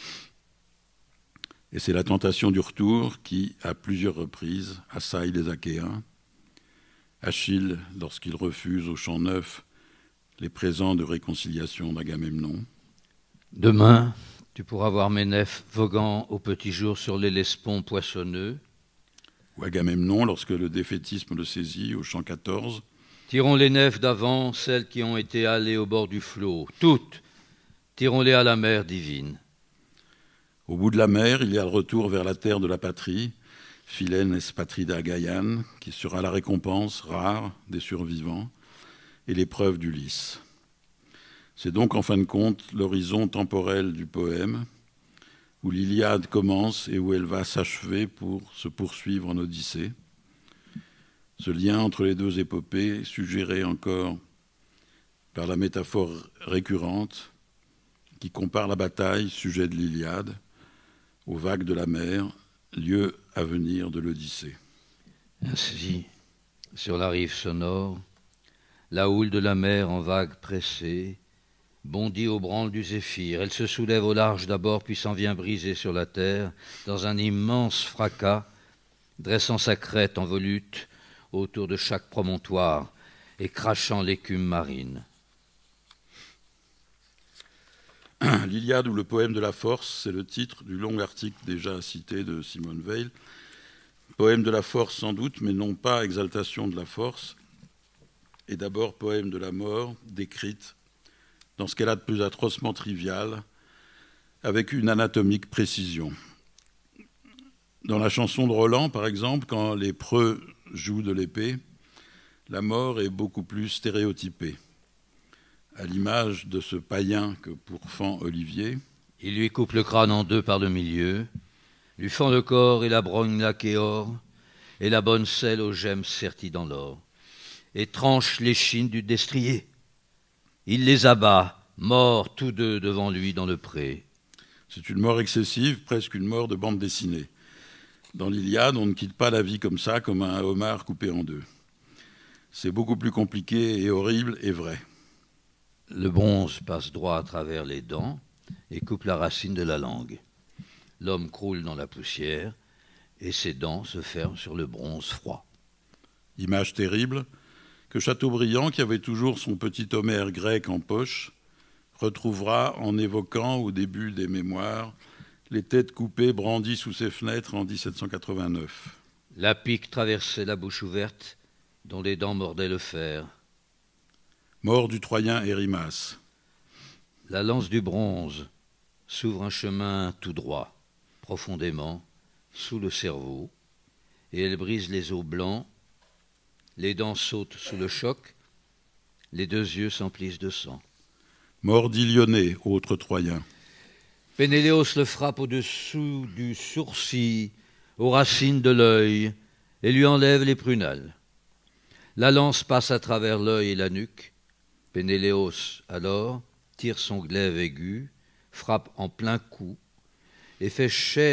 Et c'est la tentation du retour qui, à plusieurs reprises, assaille les Achéens. Achille, lorsqu'il refuse au champ neuf les présents de réconciliation d'Agamemnon. Demain, tu pourras voir mes nefs voguant au petit jour sur l'Hellespont poissonneux. Ou Agamemnon, lorsque le défaitisme le saisit, au champ 14. Tirons les nefs d'avant, celles qui ont été halées au bord du flot. Toutes, tirons-les à la mer divine. Au bout de la mer, il y a le retour vers la terre de la patrie, Philène Espatrida Gaian, qui sera la récompense rare des survivants, et l'épreuve d'Ulysse. C'est donc en fin de compte l'horizon temporel du poème, où l'Iliade commence et où elle va s'achever pour se poursuivre en Odyssée. Ce lien entre les 2 épopées, suggéré encore par la métaphore récurrente qui compare la bataille, sujet de l'Iliade, aux vagues de la mer, lieu à venir de l'Odyssée. Ainsi, sur la rive sonore, la houle de la mer en vagues pressées bondit au branle du zéphyr. Elle se soulève au large d'abord, puis s'en vient briser sur la terre, dans un immense fracas, dressant sa crête en volute autour de chaque promontoire et crachant l'écume marine. L'Iliade ou le poème de la force, c'est le titre du long article déjà cité de Simone Weil. Poème de la force sans doute, mais non pas exaltation de la force, et d'abord poème de la mort, décrite dans ce qu'elle a de plus atrocement trivial, avec une anatomique précision. Dans la chanson de Roland, par exemple, quand les preux jouent de l'épée, la mort est beaucoup plus stéréotypée. À l'image de ce païen que pourfend Olivier, il lui coupe le crâne en deux par le milieu, lui fend le corps et la brogne laquée or, et la bonne selle aux gemmes serties dans l'or, et tranche l'échine du destrier. Il les abat, morts tous deux devant lui dans le pré. C'est une mort excessive, presque une mort de bande dessinée. Dans l'Iliade, on ne quitte pas la vie comme ça, comme un homard coupé en deux. C'est beaucoup plus compliqué et horrible et vrai. Le bronze passe droit à travers les dents et coupe la racine de la langue. L'homme croule dans la poussière et ses dents se ferment sur le bronze froid. Image terrible que Chateaubriand, qui avait toujours son petit Homère grec en poche, retrouvera en évoquant au début des Mémoires les têtes coupées brandies sous ses fenêtres en 1789. La pique traversait la bouche ouverte dont les dents mordaient le fer. Mort du Troyen Érimas. La lance du bronze s'ouvre un chemin tout droit, profondément, sous le cerveau, et elle brise les os blancs, les dents sautent sous le choc, les deux yeux s'emplissent de sang. Mort d'Ilionée, autre Troyen. Pénéléos le frappe au-dessous du sourcil, aux racines de l'œil, et lui enlève les prunelles. La lance passe à travers l'œil et la nuque. Pénéléos, alors, tire son glaive aigu, frappe en plein cou, et fait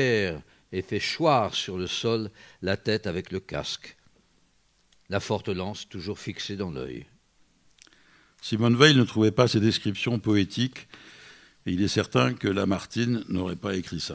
choir sur le sol la tête avec le casque. La forte lance toujours fixée dans l'œil. Simone Weil ne trouvait pas ces descriptions poétiques, et il est certain que Lamartine n'aurait pas écrit ça.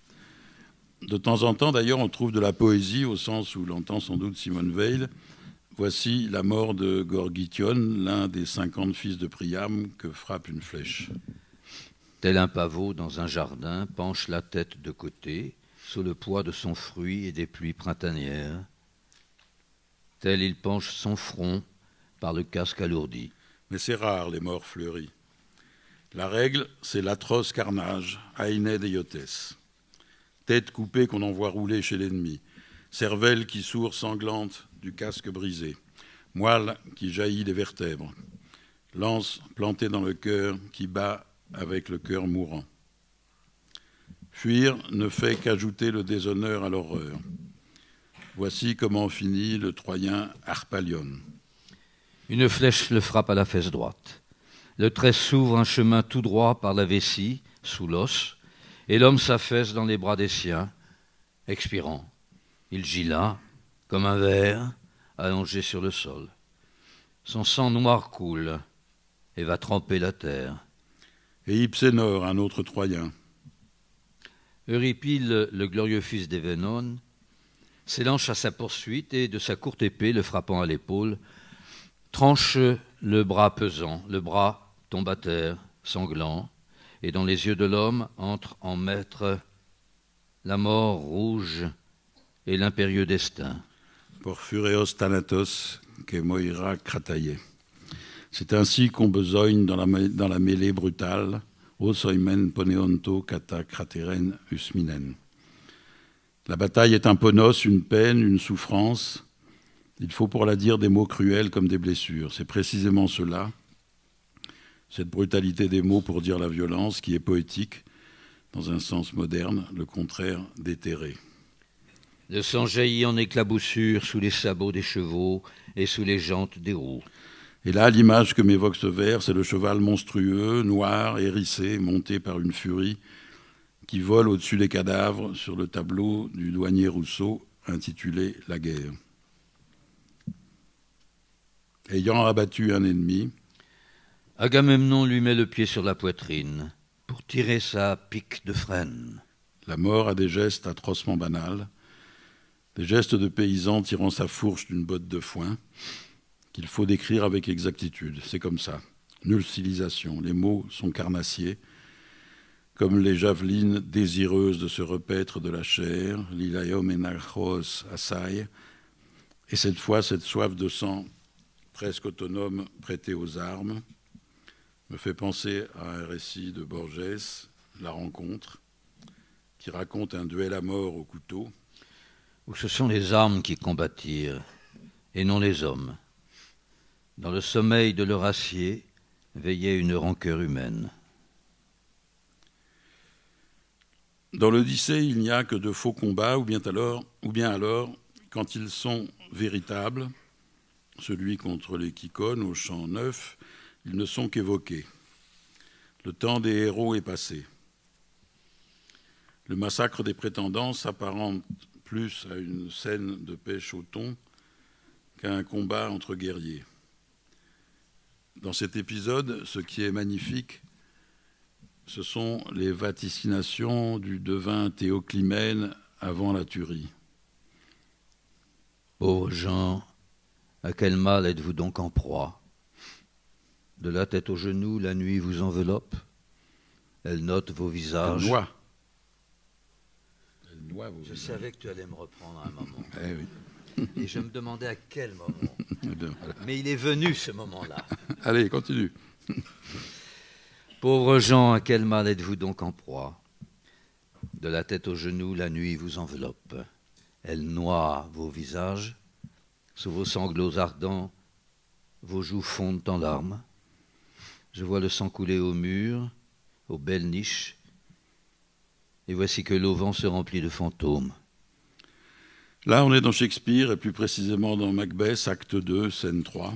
De temps en temps, d'ailleurs, on trouve de la poésie, au sens où l'entend sans doute Simone Weil. Voici la mort de Gorgythion, l'un des 50 fils de Priam que frappe une flèche. Tel un pavot dans un jardin penche la tête de côté, sous le poids de son fruit et des pluies printanières. Tel il penche son front par le casque alourdi. Mais c'est rare, les morts fleuries. La règle, c'est l'atroce carnage, Aïné Deiotes. Tête coupée qu'on envoie rouler chez l'ennemi, cervelle qui sourd sanglante du casque brisé, moelle qui jaillit des vertèbres, lance plantée dans le cœur qui bat avec le cœur mourant. Fuir ne fait qu'ajouter le déshonneur à l'horreur. Voici comment finit le Troyen Harpalion. Une flèche le frappe à la fesse droite. Le trait s'ouvre un chemin tout droit par la vessie, sous l'os, et l'homme s'affaisse dans les bras des siens, expirant. Il gît là, comme un ver, allongé sur le sol. Son sang noir coule et va tremper la terre. Et Hypsénor, un autre Troyen. Eurypyle, le glorieux fils d'Événone, s'élance à sa poursuite et, de sa courte épée, le frappant à l'épaule, tranche le bras pesant. Le bras tombe à terre, sanglant, et dans les yeux de l'homme entre en maître la mort rouge et l'impérieux destin. Porphyréos Thanatos, que Moira Krataïe. C'est ainsi qu'on besogne dans la mêlée brutale, Osoimen Poneonto Kata Krateren Usminen. La bataille est un ponos, une peine, une souffrance. Il faut pour la dire des mots cruels comme des blessures. C'est précisément cela, cette brutalité des mots pour dire la violence, qui est poétique, dans un sens moderne, le contraire d'éthéré. Le sang jaillit en éclaboussures sous les sabots des chevaux et sous les jantes des roues. Et là, l'image que m'évoque ce vers, c'est le cheval monstrueux, noir, hérissé, monté par une furie, qui vole au-dessus des cadavres sur le tableau du douanier Rousseau, intitulé « La guerre ». Ayant abattu un ennemi, Agamemnon lui met le pied sur la poitrine pour tirer sa pique de frêne. La mort a des gestes atrocement banals, des gestes de paysan tirant sa fourche d'une botte de foin, qu'il faut décrire avec exactitude. C'est comme ça. Nulle stylisation. Les mots sont carnassiers, comme les javelines désireuses de se repaître de la chair, l'ilaiom enachos asai, et cette fois, cette soif de sang presque autonome prêtée aux armes, me fait penser à un récit de Borges, La rencontre, qui raconte un duel à mort au couteau. Où ce sont les armes qui combattirent, et non les hommes. Dans le sommeil de leur acier veillait une rancœur humaine. Dans l'Odyssée, il n'y a que de faux combats, ou bien alors, quand ils sont véritables, celui contre les Kikones au champ 9, ils ne sont qu'évoqués. Le temps des héros est passé. Le massacre des prétendants s'apparente plus à une scène de pêche au thon qu'à un combat entre guerriers. Dans cet épisode, ce qui est magnifique, ce sont les vaticinations du devin Théoclymène avant la tuerie. Pauvres gens, à quel mal êtes-vous donc en proie? De la tête aux genoux, la nuit vous enveloppe. Elle note vos visages. Elle noie vos Je visages. savais que tu allais me reprendre à un moment. Eh oui. Et je me demandais à quel moment. Eh bien, voilà. Mais il est venu ce moment-là. Allez, continue. Pauvres gens, à quel mal êtes-vous donc en proie? De la tête aux genoux, la nuit vous enveloppe. Elle noie vos visages. Sous vos sanglots ardents, vos joues fondent en larmes. Je vois le sang couler au mur, aux belles niches. Et voici que l'auvent se remplit de fantômes. Là, on est dans Shakespeare, et plus précisément dans Macbeth, acte 2, scène 3.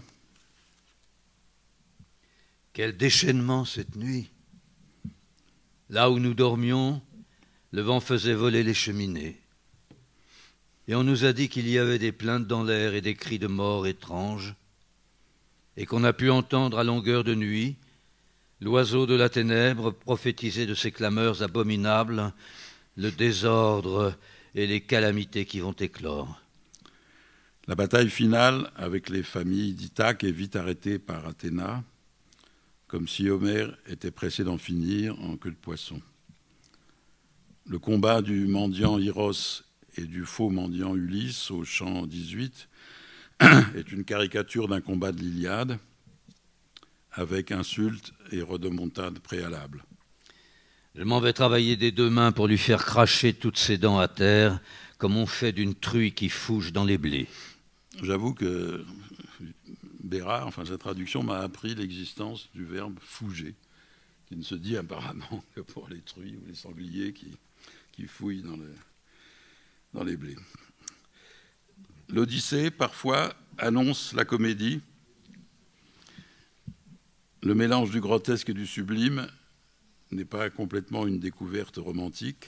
Quel déchaînement cette nuit! Là où nous dormions, le vent faisait voler les cheminées. Et on nous a dit qu'il y avait des plaintes dans l'air et des cris de mort étranges, et qu'on a pu entendre à longueur de nuit l'oiseau de la ténèbre prophétiser de ses clameurs abominables le désordre et les calamités qui vont éclore. La bataille finale avec les familles d'Ithaque est vite arrêtée par Athéna, comme si Homère était pressé d'en finir en queue de poisson. Le combat du mendiant Iros et du faux mendiant Ulysse au champ 18 est une caricature d'un combat de l'Iliade avec insultes et rodomontades préalables. Je m'en vais travailler des deux mains pour lui faire cracher toutes ses dents à terre, comme on fait d'une truie qui fouge dans les blés. J'avoue que Bérard, sa traduction m'a appris l'existence du verbe fouger, qui ne se dit apparemment que pour les truies ou les sangliers qui fouillent dans les blés. L'Odyssée, parfois, annonce la comédie. Le mélange du grotesque et du sublime n'est pas complètement une découverte romantique.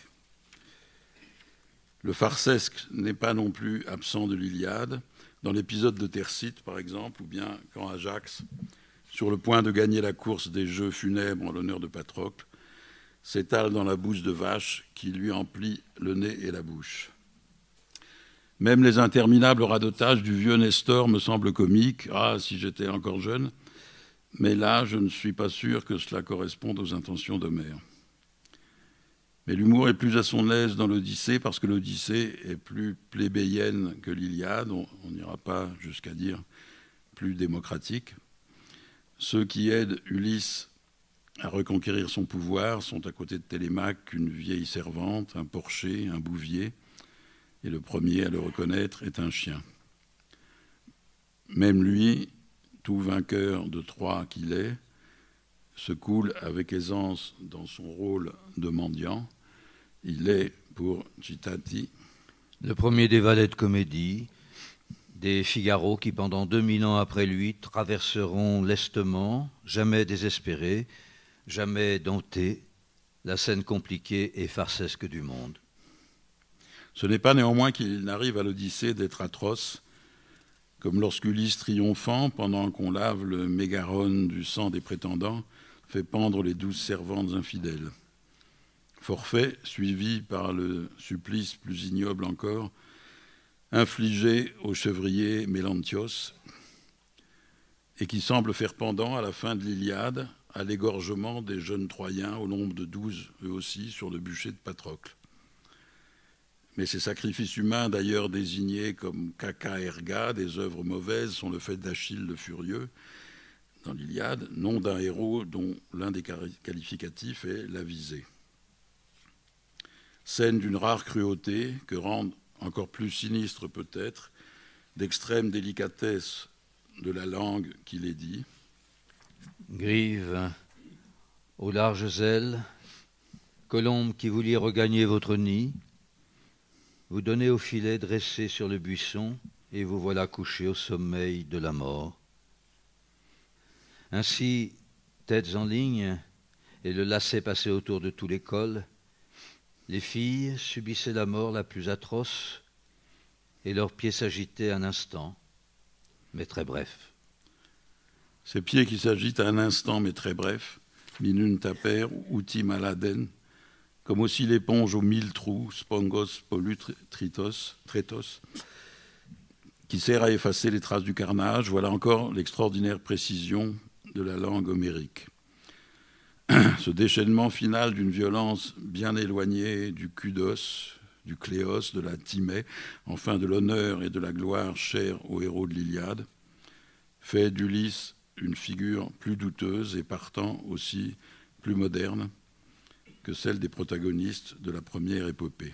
Le farcesque n'est pas non plus absent de l'Iliade. Dans l'épisode de Thersites, par exemple, ou bien quand Ajax, sur le point de gagner la course des jeux funèbres en l'honneur de Patrocle, s'étale dans la bouse de vache qui lui emplit le nez et la bouche. Même les interminables radotages du vieux Nestor me semblent comiques. Ah, si j'étais encore jeune. Mais là, je ne suis pas sûr que cela corresponde aux intentions d'Homère. Mais l'humour est plus à son aise dans l'Odyssée parce que l'Odyssée est plus plébéienne que l'Iliade. On n'ira pas jusqu'à dire plus démocratique. Ceux qui aident Ulysse à reconquérir son pouvoir sont à côté de Télémaque une vieille servante, un porcher, un bouvier, et le premier à le reconnaître est un chien. Même lui, tout vainqueur de Troie qu'il est, se coule avec aisance dans son rôle de mendiant. Il est, pour Citati, le premier des valets de comédie, des Figaro qui, pendant 2000 ans après lui, traverseront lestement, jamais désespérés, jamais domptés, la scène compliquée et farcesque du monde. Ce n'est pas néanmoins qu'il n'arrive à l'Odyssée d'être atroce, comme lorsqu'Ulysse triomphant, pendant qu'on lave le mégaron du sang des prétendants, fait pendre les 12 servantes infidèles. Forfait suivi par le supplice plus ignoble encore, infligé au chevrier Mélantios, et qui semble faire pendant à la fin de l'Iliade à l'égorgement des jeunes Troyens au nombre de 12, eux aussi, sur le bûcher de Patrocle. Mais ces sacrifices humains, d'ailleurs désignés comme caca erga, des œuvres mauvaises, sont le fait d'Achille le Furieux, dans l'Iliade, nom d'un héros dont l'un des qualificatifs est la visée. Scène d'une rare cruauté que rendent encore plus sinistre peut-être, d'extrême délicatesse de la langue qui les dit. Grive, aux larges ailes, colombe qui vouliez regagner votre nid, vous donnez au filet dressé sur le buisson, et vous voilà couché au sommeil de la mort. Ainsi, têtes en ligne, et le lacet passé autour de tous les cols, les filles subissaient la mort la plus atroce, et leurs pieds s'agitaient un instant, mais très bref. Ces pieds qui s'agitent un instant, mais très bref, minun taper, uti maladen, comme aussi l'éponge aux 1000 trous, spongos tretos, qui sert à effacer les traces du carnage. Voilà encore l'extraordinaire précision de la langue homérique. Ce déchaînement final d'une violence bien éloignée du kudos, du cléos, de la timée, enfin de l'honneur et de la gloire chers aux héros de l'Iliade, fait d'Ulysse une figure plus douteuse et partant aussi plus moderne que celle des protagonistes de la première épopée.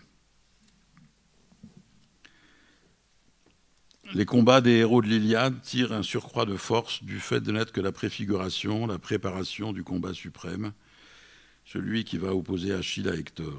Les combats des héros de l'Iliade tirent un surcroît de force du fait de n'être que la préfiguration, la préparation du combat suprême, celui qui va opposer Achille à Hector.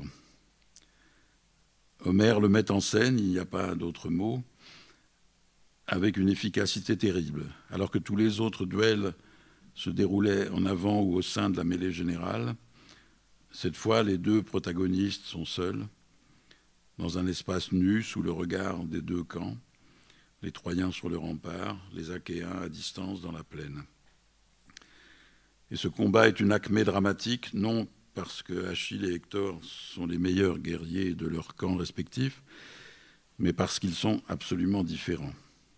Homère le met en scène, il n'y a pas d'autre mot, avec une efficacité terrible, alors que tous les autres duels se déroulaient en avant ou au sein de la mêlée générale. Cette fois, les deux protagonistes sont seuls, dans un espace nu, sous le regard des deux camps, les Troyens sur le rempart, les Achéens à distance dans la plaine. Et ce combat est une acmé dramatique, non parce que Achille et Hector sont les meilleurs guerriers de leurs camps respectifs, mais parce qu'ils sont absolument différents.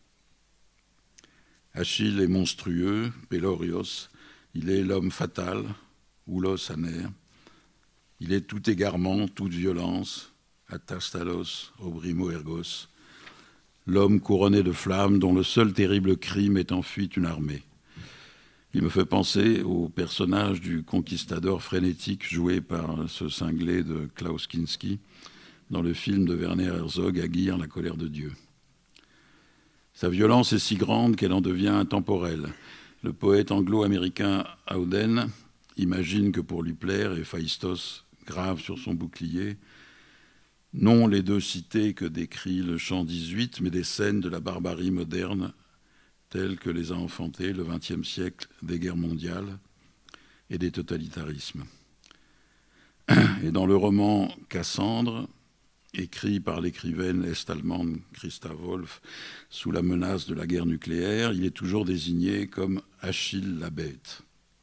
Achille est monstrueux, Pélorios, il est l'homme fatal, oulos aner. Il est tout égarement, toute violence, atastalos, obrimo ergos, l'homme couronné de flammes dont le seul terrible crime est en fuite une armée. Il me fait penser au personnage du conquistador frénétique joué par ce cinglé de Klaus Kinski dans le film de Werner Herzog, Aguirre, La colère de Dieu. Sa violence est si grande qu'elle en devient intemporelle. Le poète anglo-américain Auden imagine que pour lui plaire, Héphaïstos grave sur son bouclier, non les deux cités que décrit le chant 18, mais des scènes de la barbarie moderne, telles que les a enfantées le XXe siècle des guerres mondiales et des totalitarismes. Et dans le roman Cassandre, écrit par l'écrivaine est-allemande Christa Wolf sous la menace de la guerre nucléaire, il est toujours désigné comme Achille la bête.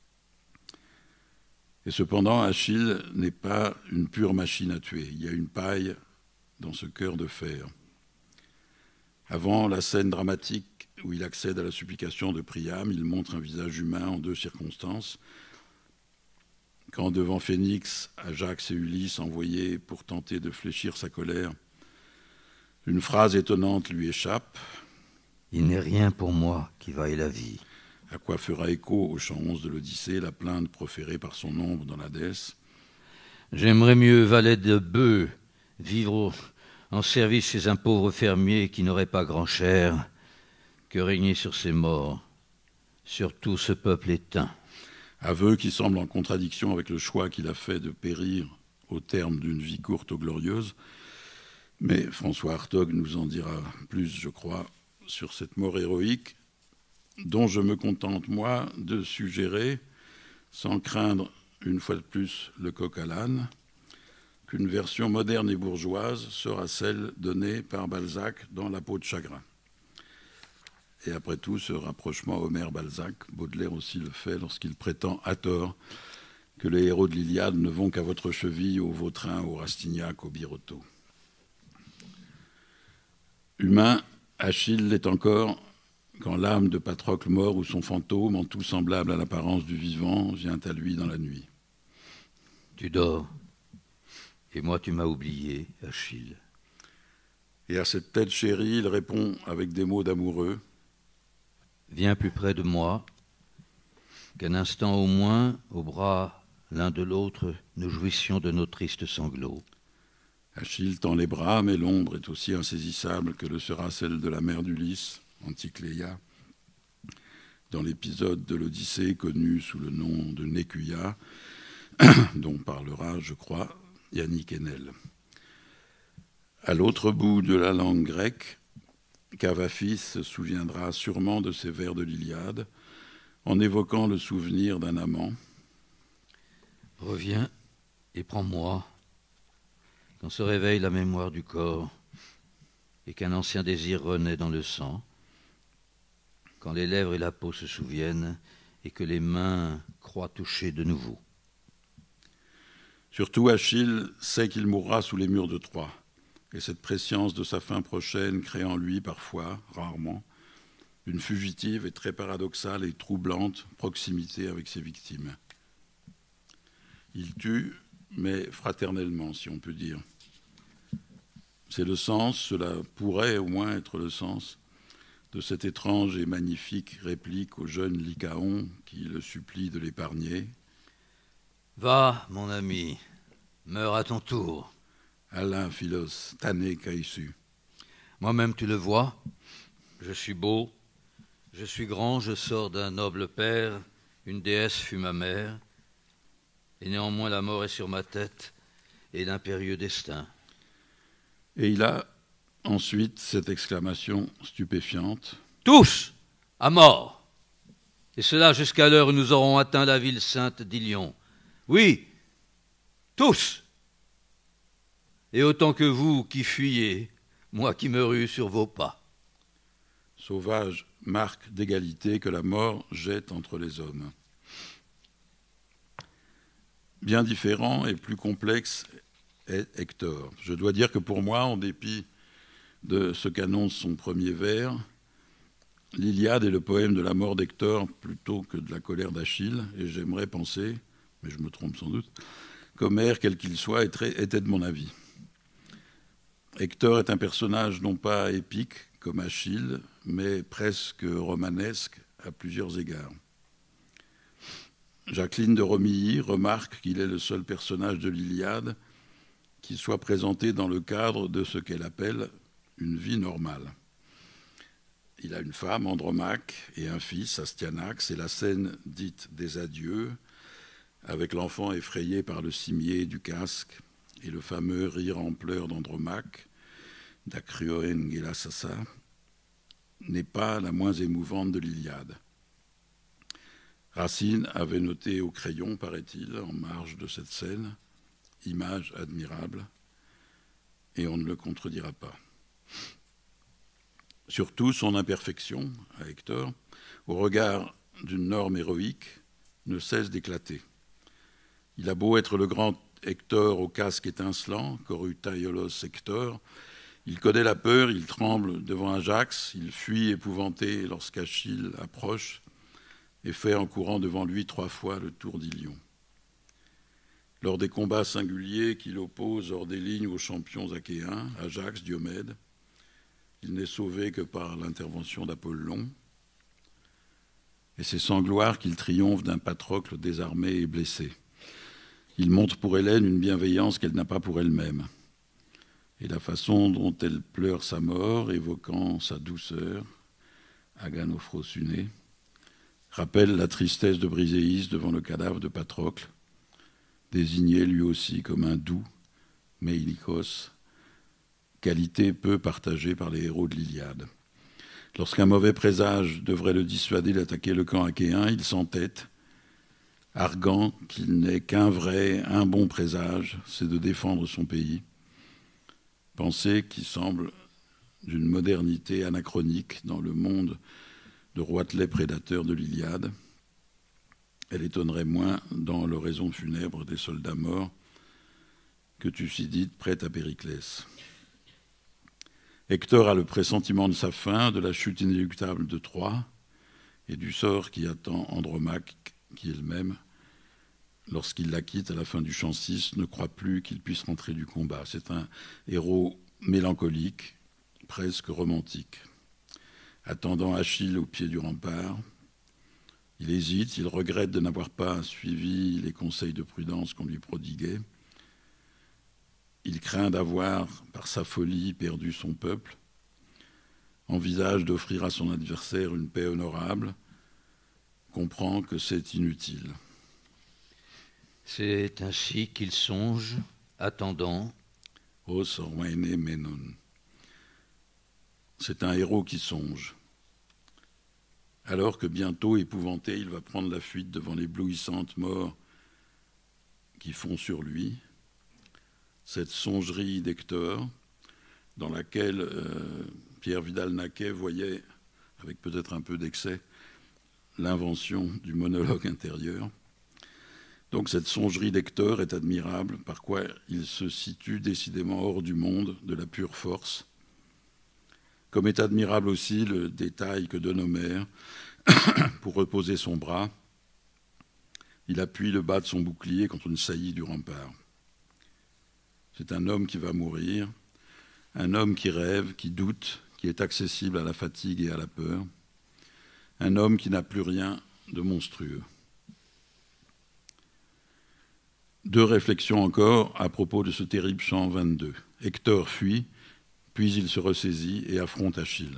Et cependant, Achille n'est pas une pure machine à tuer. Il y a une paille dans ce cœur de fer. Avant la scène dramatique où il accède à la supplication de Priam, il montre un visage humain en deux circonstances. Quand devant Phénix, Ajax et Ulysse envoyés pour tenter de fléchir sa colère, une phrase étonnante lui échappe. « Il n'est rien pour moi qui vaille la vie. » À quoi fera écho au chant 11 de l'Odyssée la plainte proférée par son ombre dans l'Hadès. « J'aimerais mieux, valet de bœuf, vivre en service chez un pauvre fermier qui n'aurait pas grand cher, que régner sur ses morts, sur tout ce peuple éteint. » Aveu qui semble en contradiction avec le choix qu'il a fait de périr au terme d'une vie courte ou glorieuse. Mais François Hartog nous en dira plus, je crois, sur cette mort héroïque, dont je me contente, moi, de suggérer, sans craindre une fois de plus le coq à l'âne, qu'une version moderne et bourgeoise sera celle donnée par Balzac dans La peau de chagrin. Et après tout, ce rapprochement Homère-Balzac, Baudelaire aussi le fait lorsqu'il prétend à tort que les héros de l'Iliade ne vont qu'à votre cheville, au Vautrin, au Rastignac, au Birotteau. Humain, Achille l'est encore quand l'âme de Patrocle mort ou son fantôme, en tout semblable à l'apparence du vivant, vient à lui dans la nuit. Tu dors, et moi tu m'as oublié, Achille. Et à cette tête chérie, il répond avec des mots d'amoureux. Viens plus près de moi, qu'un instant au moins, au bras l'un de l'autre, nous jouissions de nos tristes sanglots. Achille tend les bras, mais l'ombre est aussi insaisissable que le sera celle de la mère d'Ulysse, Anticléia. dans l'épisode de l'Odyssée connu sous le nom de Nécuia, dont parlera, je crois, Yannick Enel. À l'autre bout de la langue grecque, Cavafis se souviendra sûrement de ces vers de l'Iliade, en évoquant le souvenir d'un amant. Reviens et prends-moi, quand se réveille la mémoire du corps, et qu'un ancien désir renaît dans le sang, quand les lèvres et la peau se souviennent, et que les mains croient toucher de nouveau. Surtout, Achille sait qu'il mourra sous les murs de Troie, et cette prescience de sa fin prochaine crée en lui parfois, rarement, une fugitive et très paradoxale et troublante proximité avec ses victimes. Il tue, mais fraternellement, si on peut dire. C'est le sens, cela pourrait au moins être le sens, de cette étrange et magnifique réplique au jeune Lycaon qui le supplie de l'épargner. « Va, mon ami, meurs à ton tour. » Alain Philos, Tané Caïsu. Moi-même, tu le vois, je suis beau, je suis grand, je sors d'un noble père, une déesse fut ma mère, et néanmoins la mort est sur ma tête et l'impérieux destin. Et il a ensuite cette exclamation stupéfiante. Tous à mort, et cela jusqu'à l'heure où nous aurons atteint la ville sainte d'Ilion. Oui, tous. Et autant que vous qui fuyez, moi qui me rue sur vos pas. Sauvage marque d'égalité que la mort jette entre les hommes. Bien différent et plus complexe est Hector. Je dois dire que pour moi, en dépit de ce qu'annonce son premier vers, l'Iliade est le poème de la mort d'Hector plutôt que de la colère d'Achille, et j'aimerais penser, mais je me trompe sans doute, qu'Homère, quel qu'il soit, était de mon avis. Hector est un personnage non pas épique comme Achille, mais presque romanesque à plusieurs égards. Jacqueline de Romilly remarque qu'il est le seul personnage de l'Iliade qui soit présenté dans le cadre de ce qu'elle appelle une vie normale. Il a une femme, Andromaque, et un fils, Astyanax, et la scène dite des adieux, avec l'enfant effrayé par le cimier du casque et le fameux rire en pleurs d'Andromaque, d'Acrioën Gelasassa, n'est pas la moins émouvante de l'Iliade. Racine avait noté au crayon, paraît-il, en marge de cette scène, image admirable, et on ne le contredira pas. Surtout, son imperfection, à Hector, au regard d'une norme héroïque, ne cesse d'éclater. Il a beau être le grand Hector au casque étincelant, Corutaiolos Hector, il connaît la peur, il tremble devant Ajax, il fuit épouvanté lorsqu'Achille approche et fait en courant devant lui 3 fois le tour d'Ilion. Lors des combats singuliers qu'il oppose hors des lignes aux champions achéens, Ajax, Diomède, il n'est sauvé que par l'intervention d'Apollon, et c'est sans gloire qu'il triomphe d'un Patrocle désarmé et blessé. Il montre pour Hélène une bienveillance qu'elle n'a pas pour elle-même. Et la façon dont elle pleure sa mort, évoquant sa douceur, Aganophrosuné, rappelle la tristesse de Briséis devant le cadavre de Patrocle, désigné lui aussi comme un doux Méilikos, qualité peu partagée par les héros de l'Iliade. Lorsqu'un mauvais présage devrait le dissuader d'attaquer le camp achéen, il s'entête, arguant qu'il n'est qu'un bon présage, c'est de défendre son pays. Pensée qui semble d'une modernité anachronique dans le monde de roitelets prédateurs de l'Iliade. Elle étonnerait moins dans l'oraison funèbre des soldats morts que Thucydide prête à Périclès. Hector a le pressentiment de sa fin, de la chute inéluctable de Troie et du sort qui attend Andromaque, qui elle-même, lorsqu'il la quitte à la fin du chant 6, ne croit plus qu'il puisse rentrer du combat. C'est un héros mélancolique, presque romantique. Attendant Achille au pied du rempart, il hésite, il regrette de n'avoir pas suivi les conseils de prudence qu'on lui prodiguait. Il craint d'avoir, par sa folie, perdu son peuple, envisage d'offrir à son adversaire une paix honorable, comprend que c'est inutile. C'est ainsi qu'il songe, attendant. Os orwaine menon. C'est un héros qui songe. Alors que bientôt, épouvanté, il va prendre la fuite devant l'éblouissante mort qui fond sur lui, cette songerie d'Hector, dans laquelle Pierre Vidal-Naquet voyait, avec peut-être un peu d'excès, l'invention du monologue intérieur. Donc cette songerie d'Hector est admirable, par quoi il se situe décidément hors du monde de la pure force. Comme est admirable aussi le détail que donne Homère pour reposer son bras. Il appuie le bas de son bouclier contre une saillie du rempart. C'est un homme qui va mourir, un homme qui rêve, qui doute, qui est accessible à la fatigue et à la peur, un homme qui n'a plus rien de monstrueux. Deux réflexions encore à propos de ce terrible chant 22. Hector fuit, puis il se ressaisit et affronte Achille.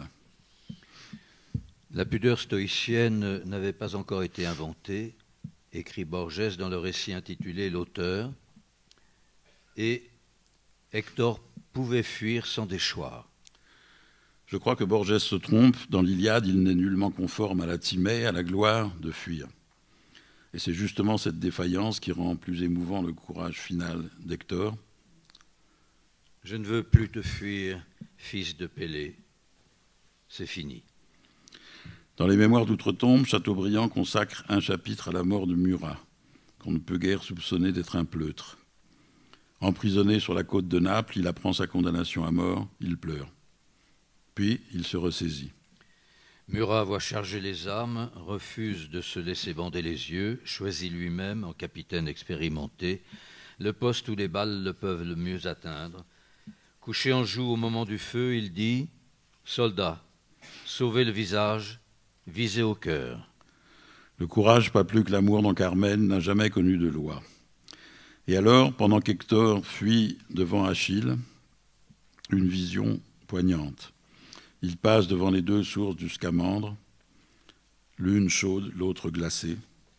La pudeur stoïcienne n'avait pas encore été inventée, écrit Borges dans le récit intitulé L'auteur, et Hector pouvait fuir sans déchoir. Je crois que Borges se trompe. Dans l'Iliade, il n'est nullement conforme à la Timée, à la gloire de fuir. Et c'est justement cette défaillance qui rend plus émouvant le courage final d'Hector. Je ne veux plus te fuir, fils de Pélée. C'est fini. Dans les Mémoires d'Outre-Tombe, Chateaubriand consacre un chapitre à la mort de Murat, qu'on ne peut guère soupçonner d'être un pleutre. Emprisonné sur la côte de Naples, il apprend sa condamnation à mort, il pleure. Puis il se ressaisit. Murat voit charger les armes, refuse de se laisser bander les yeux, choisit lui-même, en capitaine expérimenté, le poste où les balles le peuvent le mieux atteindre. Couché en joue au moment du feu, il dit « Soldats, sauvez le visage, visez au cœur. » Le courage, pas plus que l'amour dans Carmen, n'a jamais connu de loi. Et alors, pendant qu'Hector fuit devant Achille, une vision poignante. Il passe devant les deux sources du Scamandre, l'une chaude, l'autre glacée.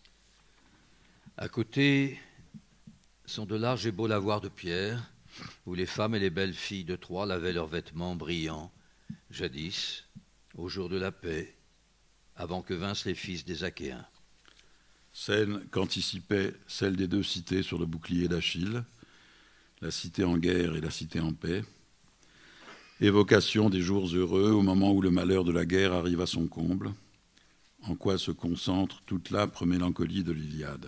À côté sont de larges et beaux lavoirs de pierre, où les femmes et les belles filles de Troie lavaient leurs vêtements brillants, jadis, au jour de la paix, avant que vinssent les fils des Achéens. Scène qu'anticipait celle des deux cités sur le bouclier d'Achille, la cité en guerre et la cité en paix. Évocation des jours heureux au moment où le malheur de la guerre arrive à son comble, en quoi se concentre toute l'âpre mélancolie de l'Iliade.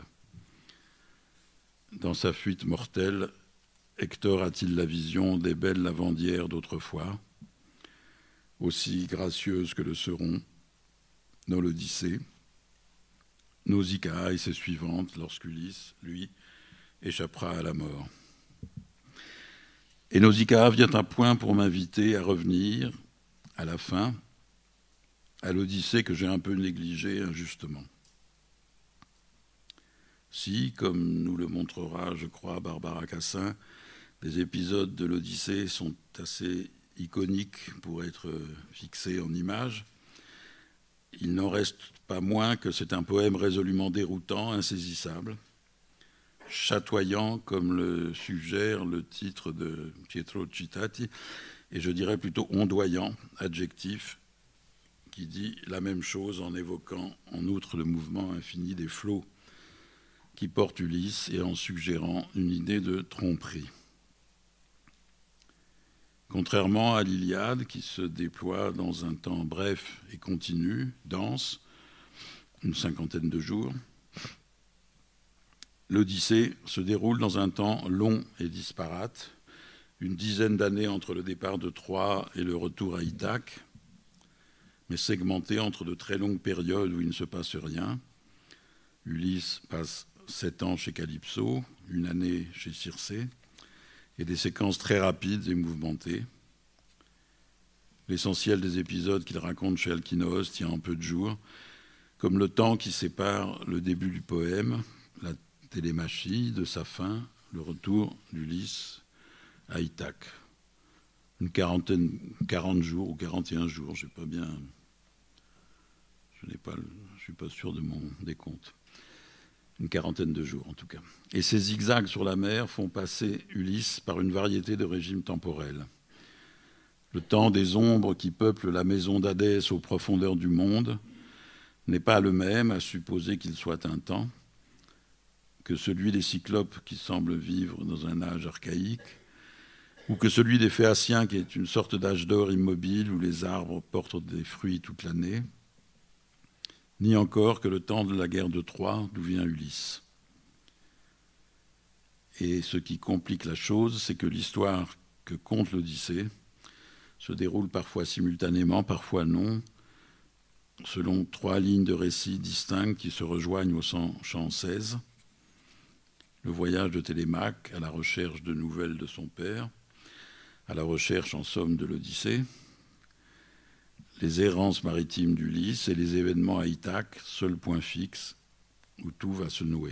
Dans sa fuite mortelle, Hector a-t-il la vision des belles lavandières d'autrefois, aussi gracieuses que le seront nos l'Odyssée, Nausicaa et ses suivantes, lorsqu'Ulysse, lui, échappera à la mort. Et Nausicaa vient à point pour m'inviter à revenir, à la fin, à l'Odyssée que j'ai un peu négligée injustement. Si, comme nous le montrera, je crois, Barbara Cassin, des épisodes de l'Odyssée sont assez iconiques pour être fixés en images, il n'en reste pas moins que c'est un poème résolument déroutant, insaisissable, chatoyant, comme le suggère le titre de Pietro Citati, et je dirais plutôt ondoyant, adjectif, qui dit la même chose en évoquant en outre le mouvement infini des flots qui portent Ulysse et en suggérant une idée de tromperie. Contrairement à l'Iliade, qui se déploie dans un temps bref et continu, dense, une cinquantaine de jours, l'Odyssée se déroule dans un temps long et disparate, une dizaine d'années entre le départ de Troie et le retour à Ithaque, mais segmentée entre de très longues périodes où il ne se passe rien. Ulysse passe 7 ans chez Calypso, une année chez Circé, et des séquences très rapides et mouvementées. L'essentiel des épisodes qu'il raconte chez Alkinoos tient en peu de jours, comme le temps qui sépare le début du poème, la télémachie de sa fin, le retour d'Ulysse à Ithaque. Une 40 jours ou 41 jours, je je ne suis pas sûr de mon décompte. Une quarantaine de jours, en tout cas. Et ces zigzags sur la mer font passer Ulysse par une variété de régimes temporels. Le temps des ombres qui peuplent la maison d'Hadès aux profondeurs du monde n'est pas le même, à supposer qu'il soit un temps, que celui des Cyclopes qui semblent vivre dans un âge archaïque, ou que celui des Phéaciens qui est une sorte d'âge d'or immobile où les arbres portent des fruits toute l'année, ni encore que le temps de la guerre de Troie, d'où vient Ulysse. Et ce qui complique la chose, c'est que l'histoire que conte l'Odyssée se déroule parfois simultanément, parfois non, selon 3 lignes de récits distinctes qui se rejoignent au chant 16. Le voyage de Télémaque à la recherche de nouvelles de son père, à la recherche en somme de l'Odyssée, les errances maritimes d'Ulysse et les événements à Ithaque, seul point fixe où tout va se nouer.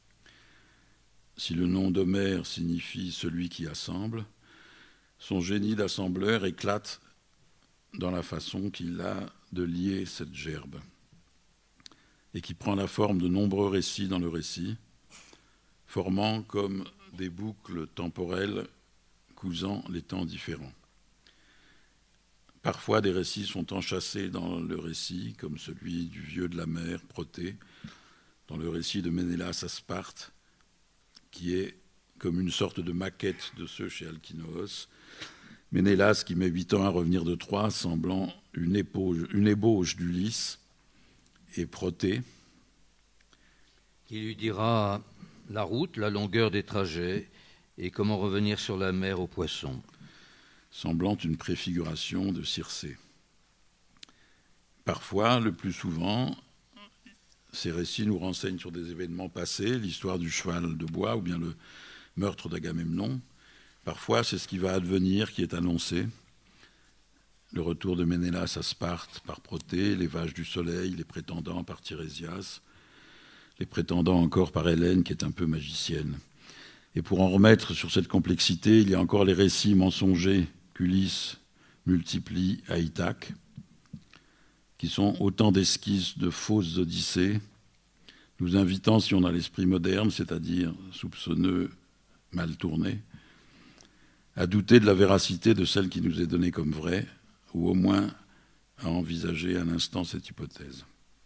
Si le nom d'Homère signifie celui qui assemble, son génie d'assembleur éclate dans la façon qu'il a de lier cette gerbe et qui prend la forme de nombreux récits dans le récit, formant comme des boucles temporelles cousant les temps différents. Parfois, des récits sont enchâssés dans le récit, comme celui du vieux de la mer, Protée, dans le récit de Ménélas à Sparte, qui est comme une sorte de maquette de ceux chez Alkinoos. Ménélas qui met 8 ans à revenir de Troie, semblant une ébauche d'Ulysse, et Protée, qui lui dira la route, la longueur des trajets, et comment revenir sur la mer aux poissons, semblant une préfiguration de Circé. Parfois, le plus souvent, ces récits nous renseignent sur des événements passés, l'histoire du cheval de bois ou bien le meurtre d'Agamemnon. Parfois, c'est ce qui va advenir qui est annoncé. Le retour de Ménélas à Sparte par Protée, les vaches du soleil, les prétendants par Tirésias, les prétendants encore par Hélène qui est un peu magicienne. Et pour en remettre sur cette complexité, il y a encore les récits mensongers qu'Ulysse multiplie à Ithaque, qui sont autant d'esquisses de fausses odyssées, nous invitant, si on a l'esprit moderne, c'est-à-dire soupçonneux, mal tourné, à douter de la véracité de celle qui nous est donnée comme vraie, ou au moins à envisager un instant cette hypothèse.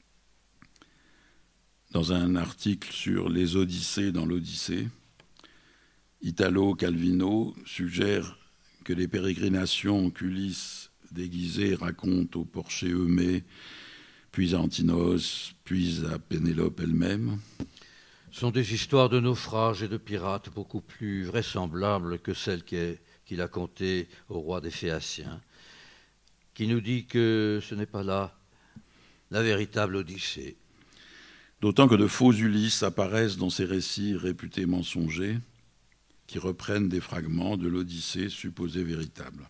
Dans un article sur les Odyssées dans l'Odyssée, Italo Calvino suggère que les pérégrinations qu'Ulysse déguisé raconte au Porcher Eumée, puis à Antinos, puis à Pénélope elle-même, sont des histoires de naufrages et de pirates beaucoup plus vraisemblables que celles qu'il a contées au roi des Phéaciens, qui nous dit que ce n'est pas là la véritable Odyssée. D'autant que de faux Ulysses apparaissent dans ces récits réputés mensongers, qui reprennent des fragments de l'Odyssée supposée véritable.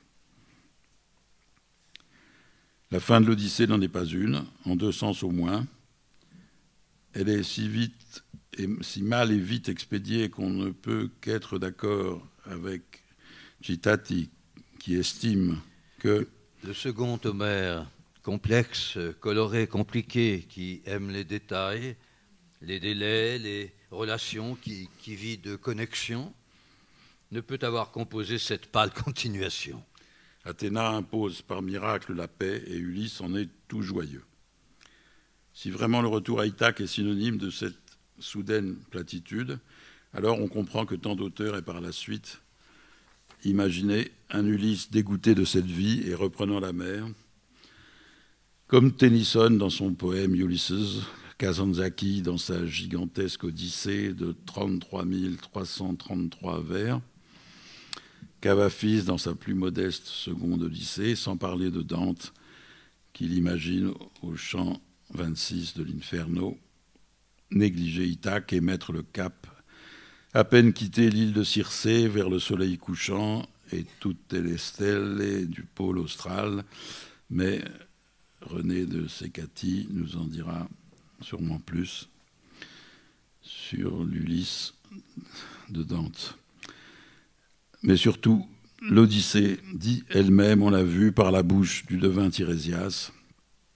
La fin de l'Odyssée n'en est pas une, en 2 sens au moins. Elle est si mal et vite expédiée qu'on ne peut qu'être d'accord avec Citati, qui estime que le second Homère, complexe, coloré, compliqué, qui aime les détails, les délais, les relations, qui vit de connexion, ne peut avoir composé cette pâle continuation. Athéna impose par miracle la paix et Ulysse en est tout joyeux. Si vraiment le retour à Ithaque est synonyme de cette soudaine platitude, alors on comprend que tant d'auteurs aient par la suite imaginé un Ulysse dégoûté de cette vie et reprenant la mer, comme Tennyson dans son poème Ulysses, Kazantzakis dans sa gigantesque Odyssée de 33 333 vers, Cavafis dans sa plus modeste seconde Odyssée, sans parler de Dante, qu'il imagine au chant 26 de l'Inferno, négliger Ithaque et mettre le cap, à peine quitté l'île de Circé vers le soleil couchant et toutes les stelles du pôle austral. Mais René de Sécati nous en dira sûrement plus sur l'Ulysse de Dante. Mais surtout, l'Odyssée dit elle-même, on l'a vu par la bouche du devin Tirésias,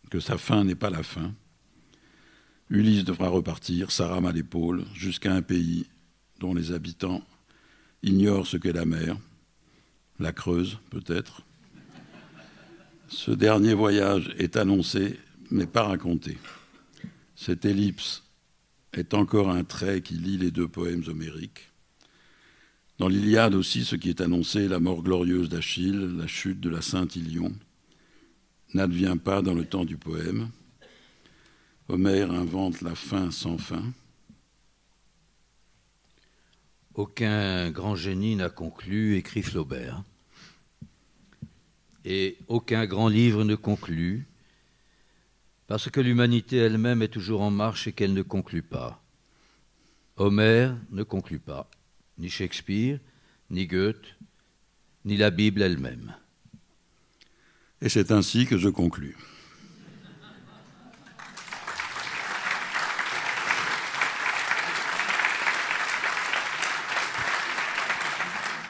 que sa fin n'est pas la fin. Ulysse devra repartir, sa rame à l'épaule, jusqu'à un pays dont les habitants ignorent ce qu'est la mer, la Creuse peut-être. Ce dernier voyage est annoncé, mais pas raconté. Cette ellipse est encore un trait qui lie les deux poèmes homériques. Dans l'Iliade aussi, ce qui est annoncé, la mort glorieuse d'Achille, la chute de la sainte Ilion, n'advient pas dans le temps du poème. Homère invente la fin sans fin. Aucun grand génie n'a conclu, écrit Flaubert. Et aucun grand livre ne conclut, parce que l'humanité elle-même est toujours en marche et qu'elle ne conclut pas. Homère ne conclut pas, ni Shakespeare, ni Goethe, ni la Bible elle-même. Et c'est ainsi que je conclus.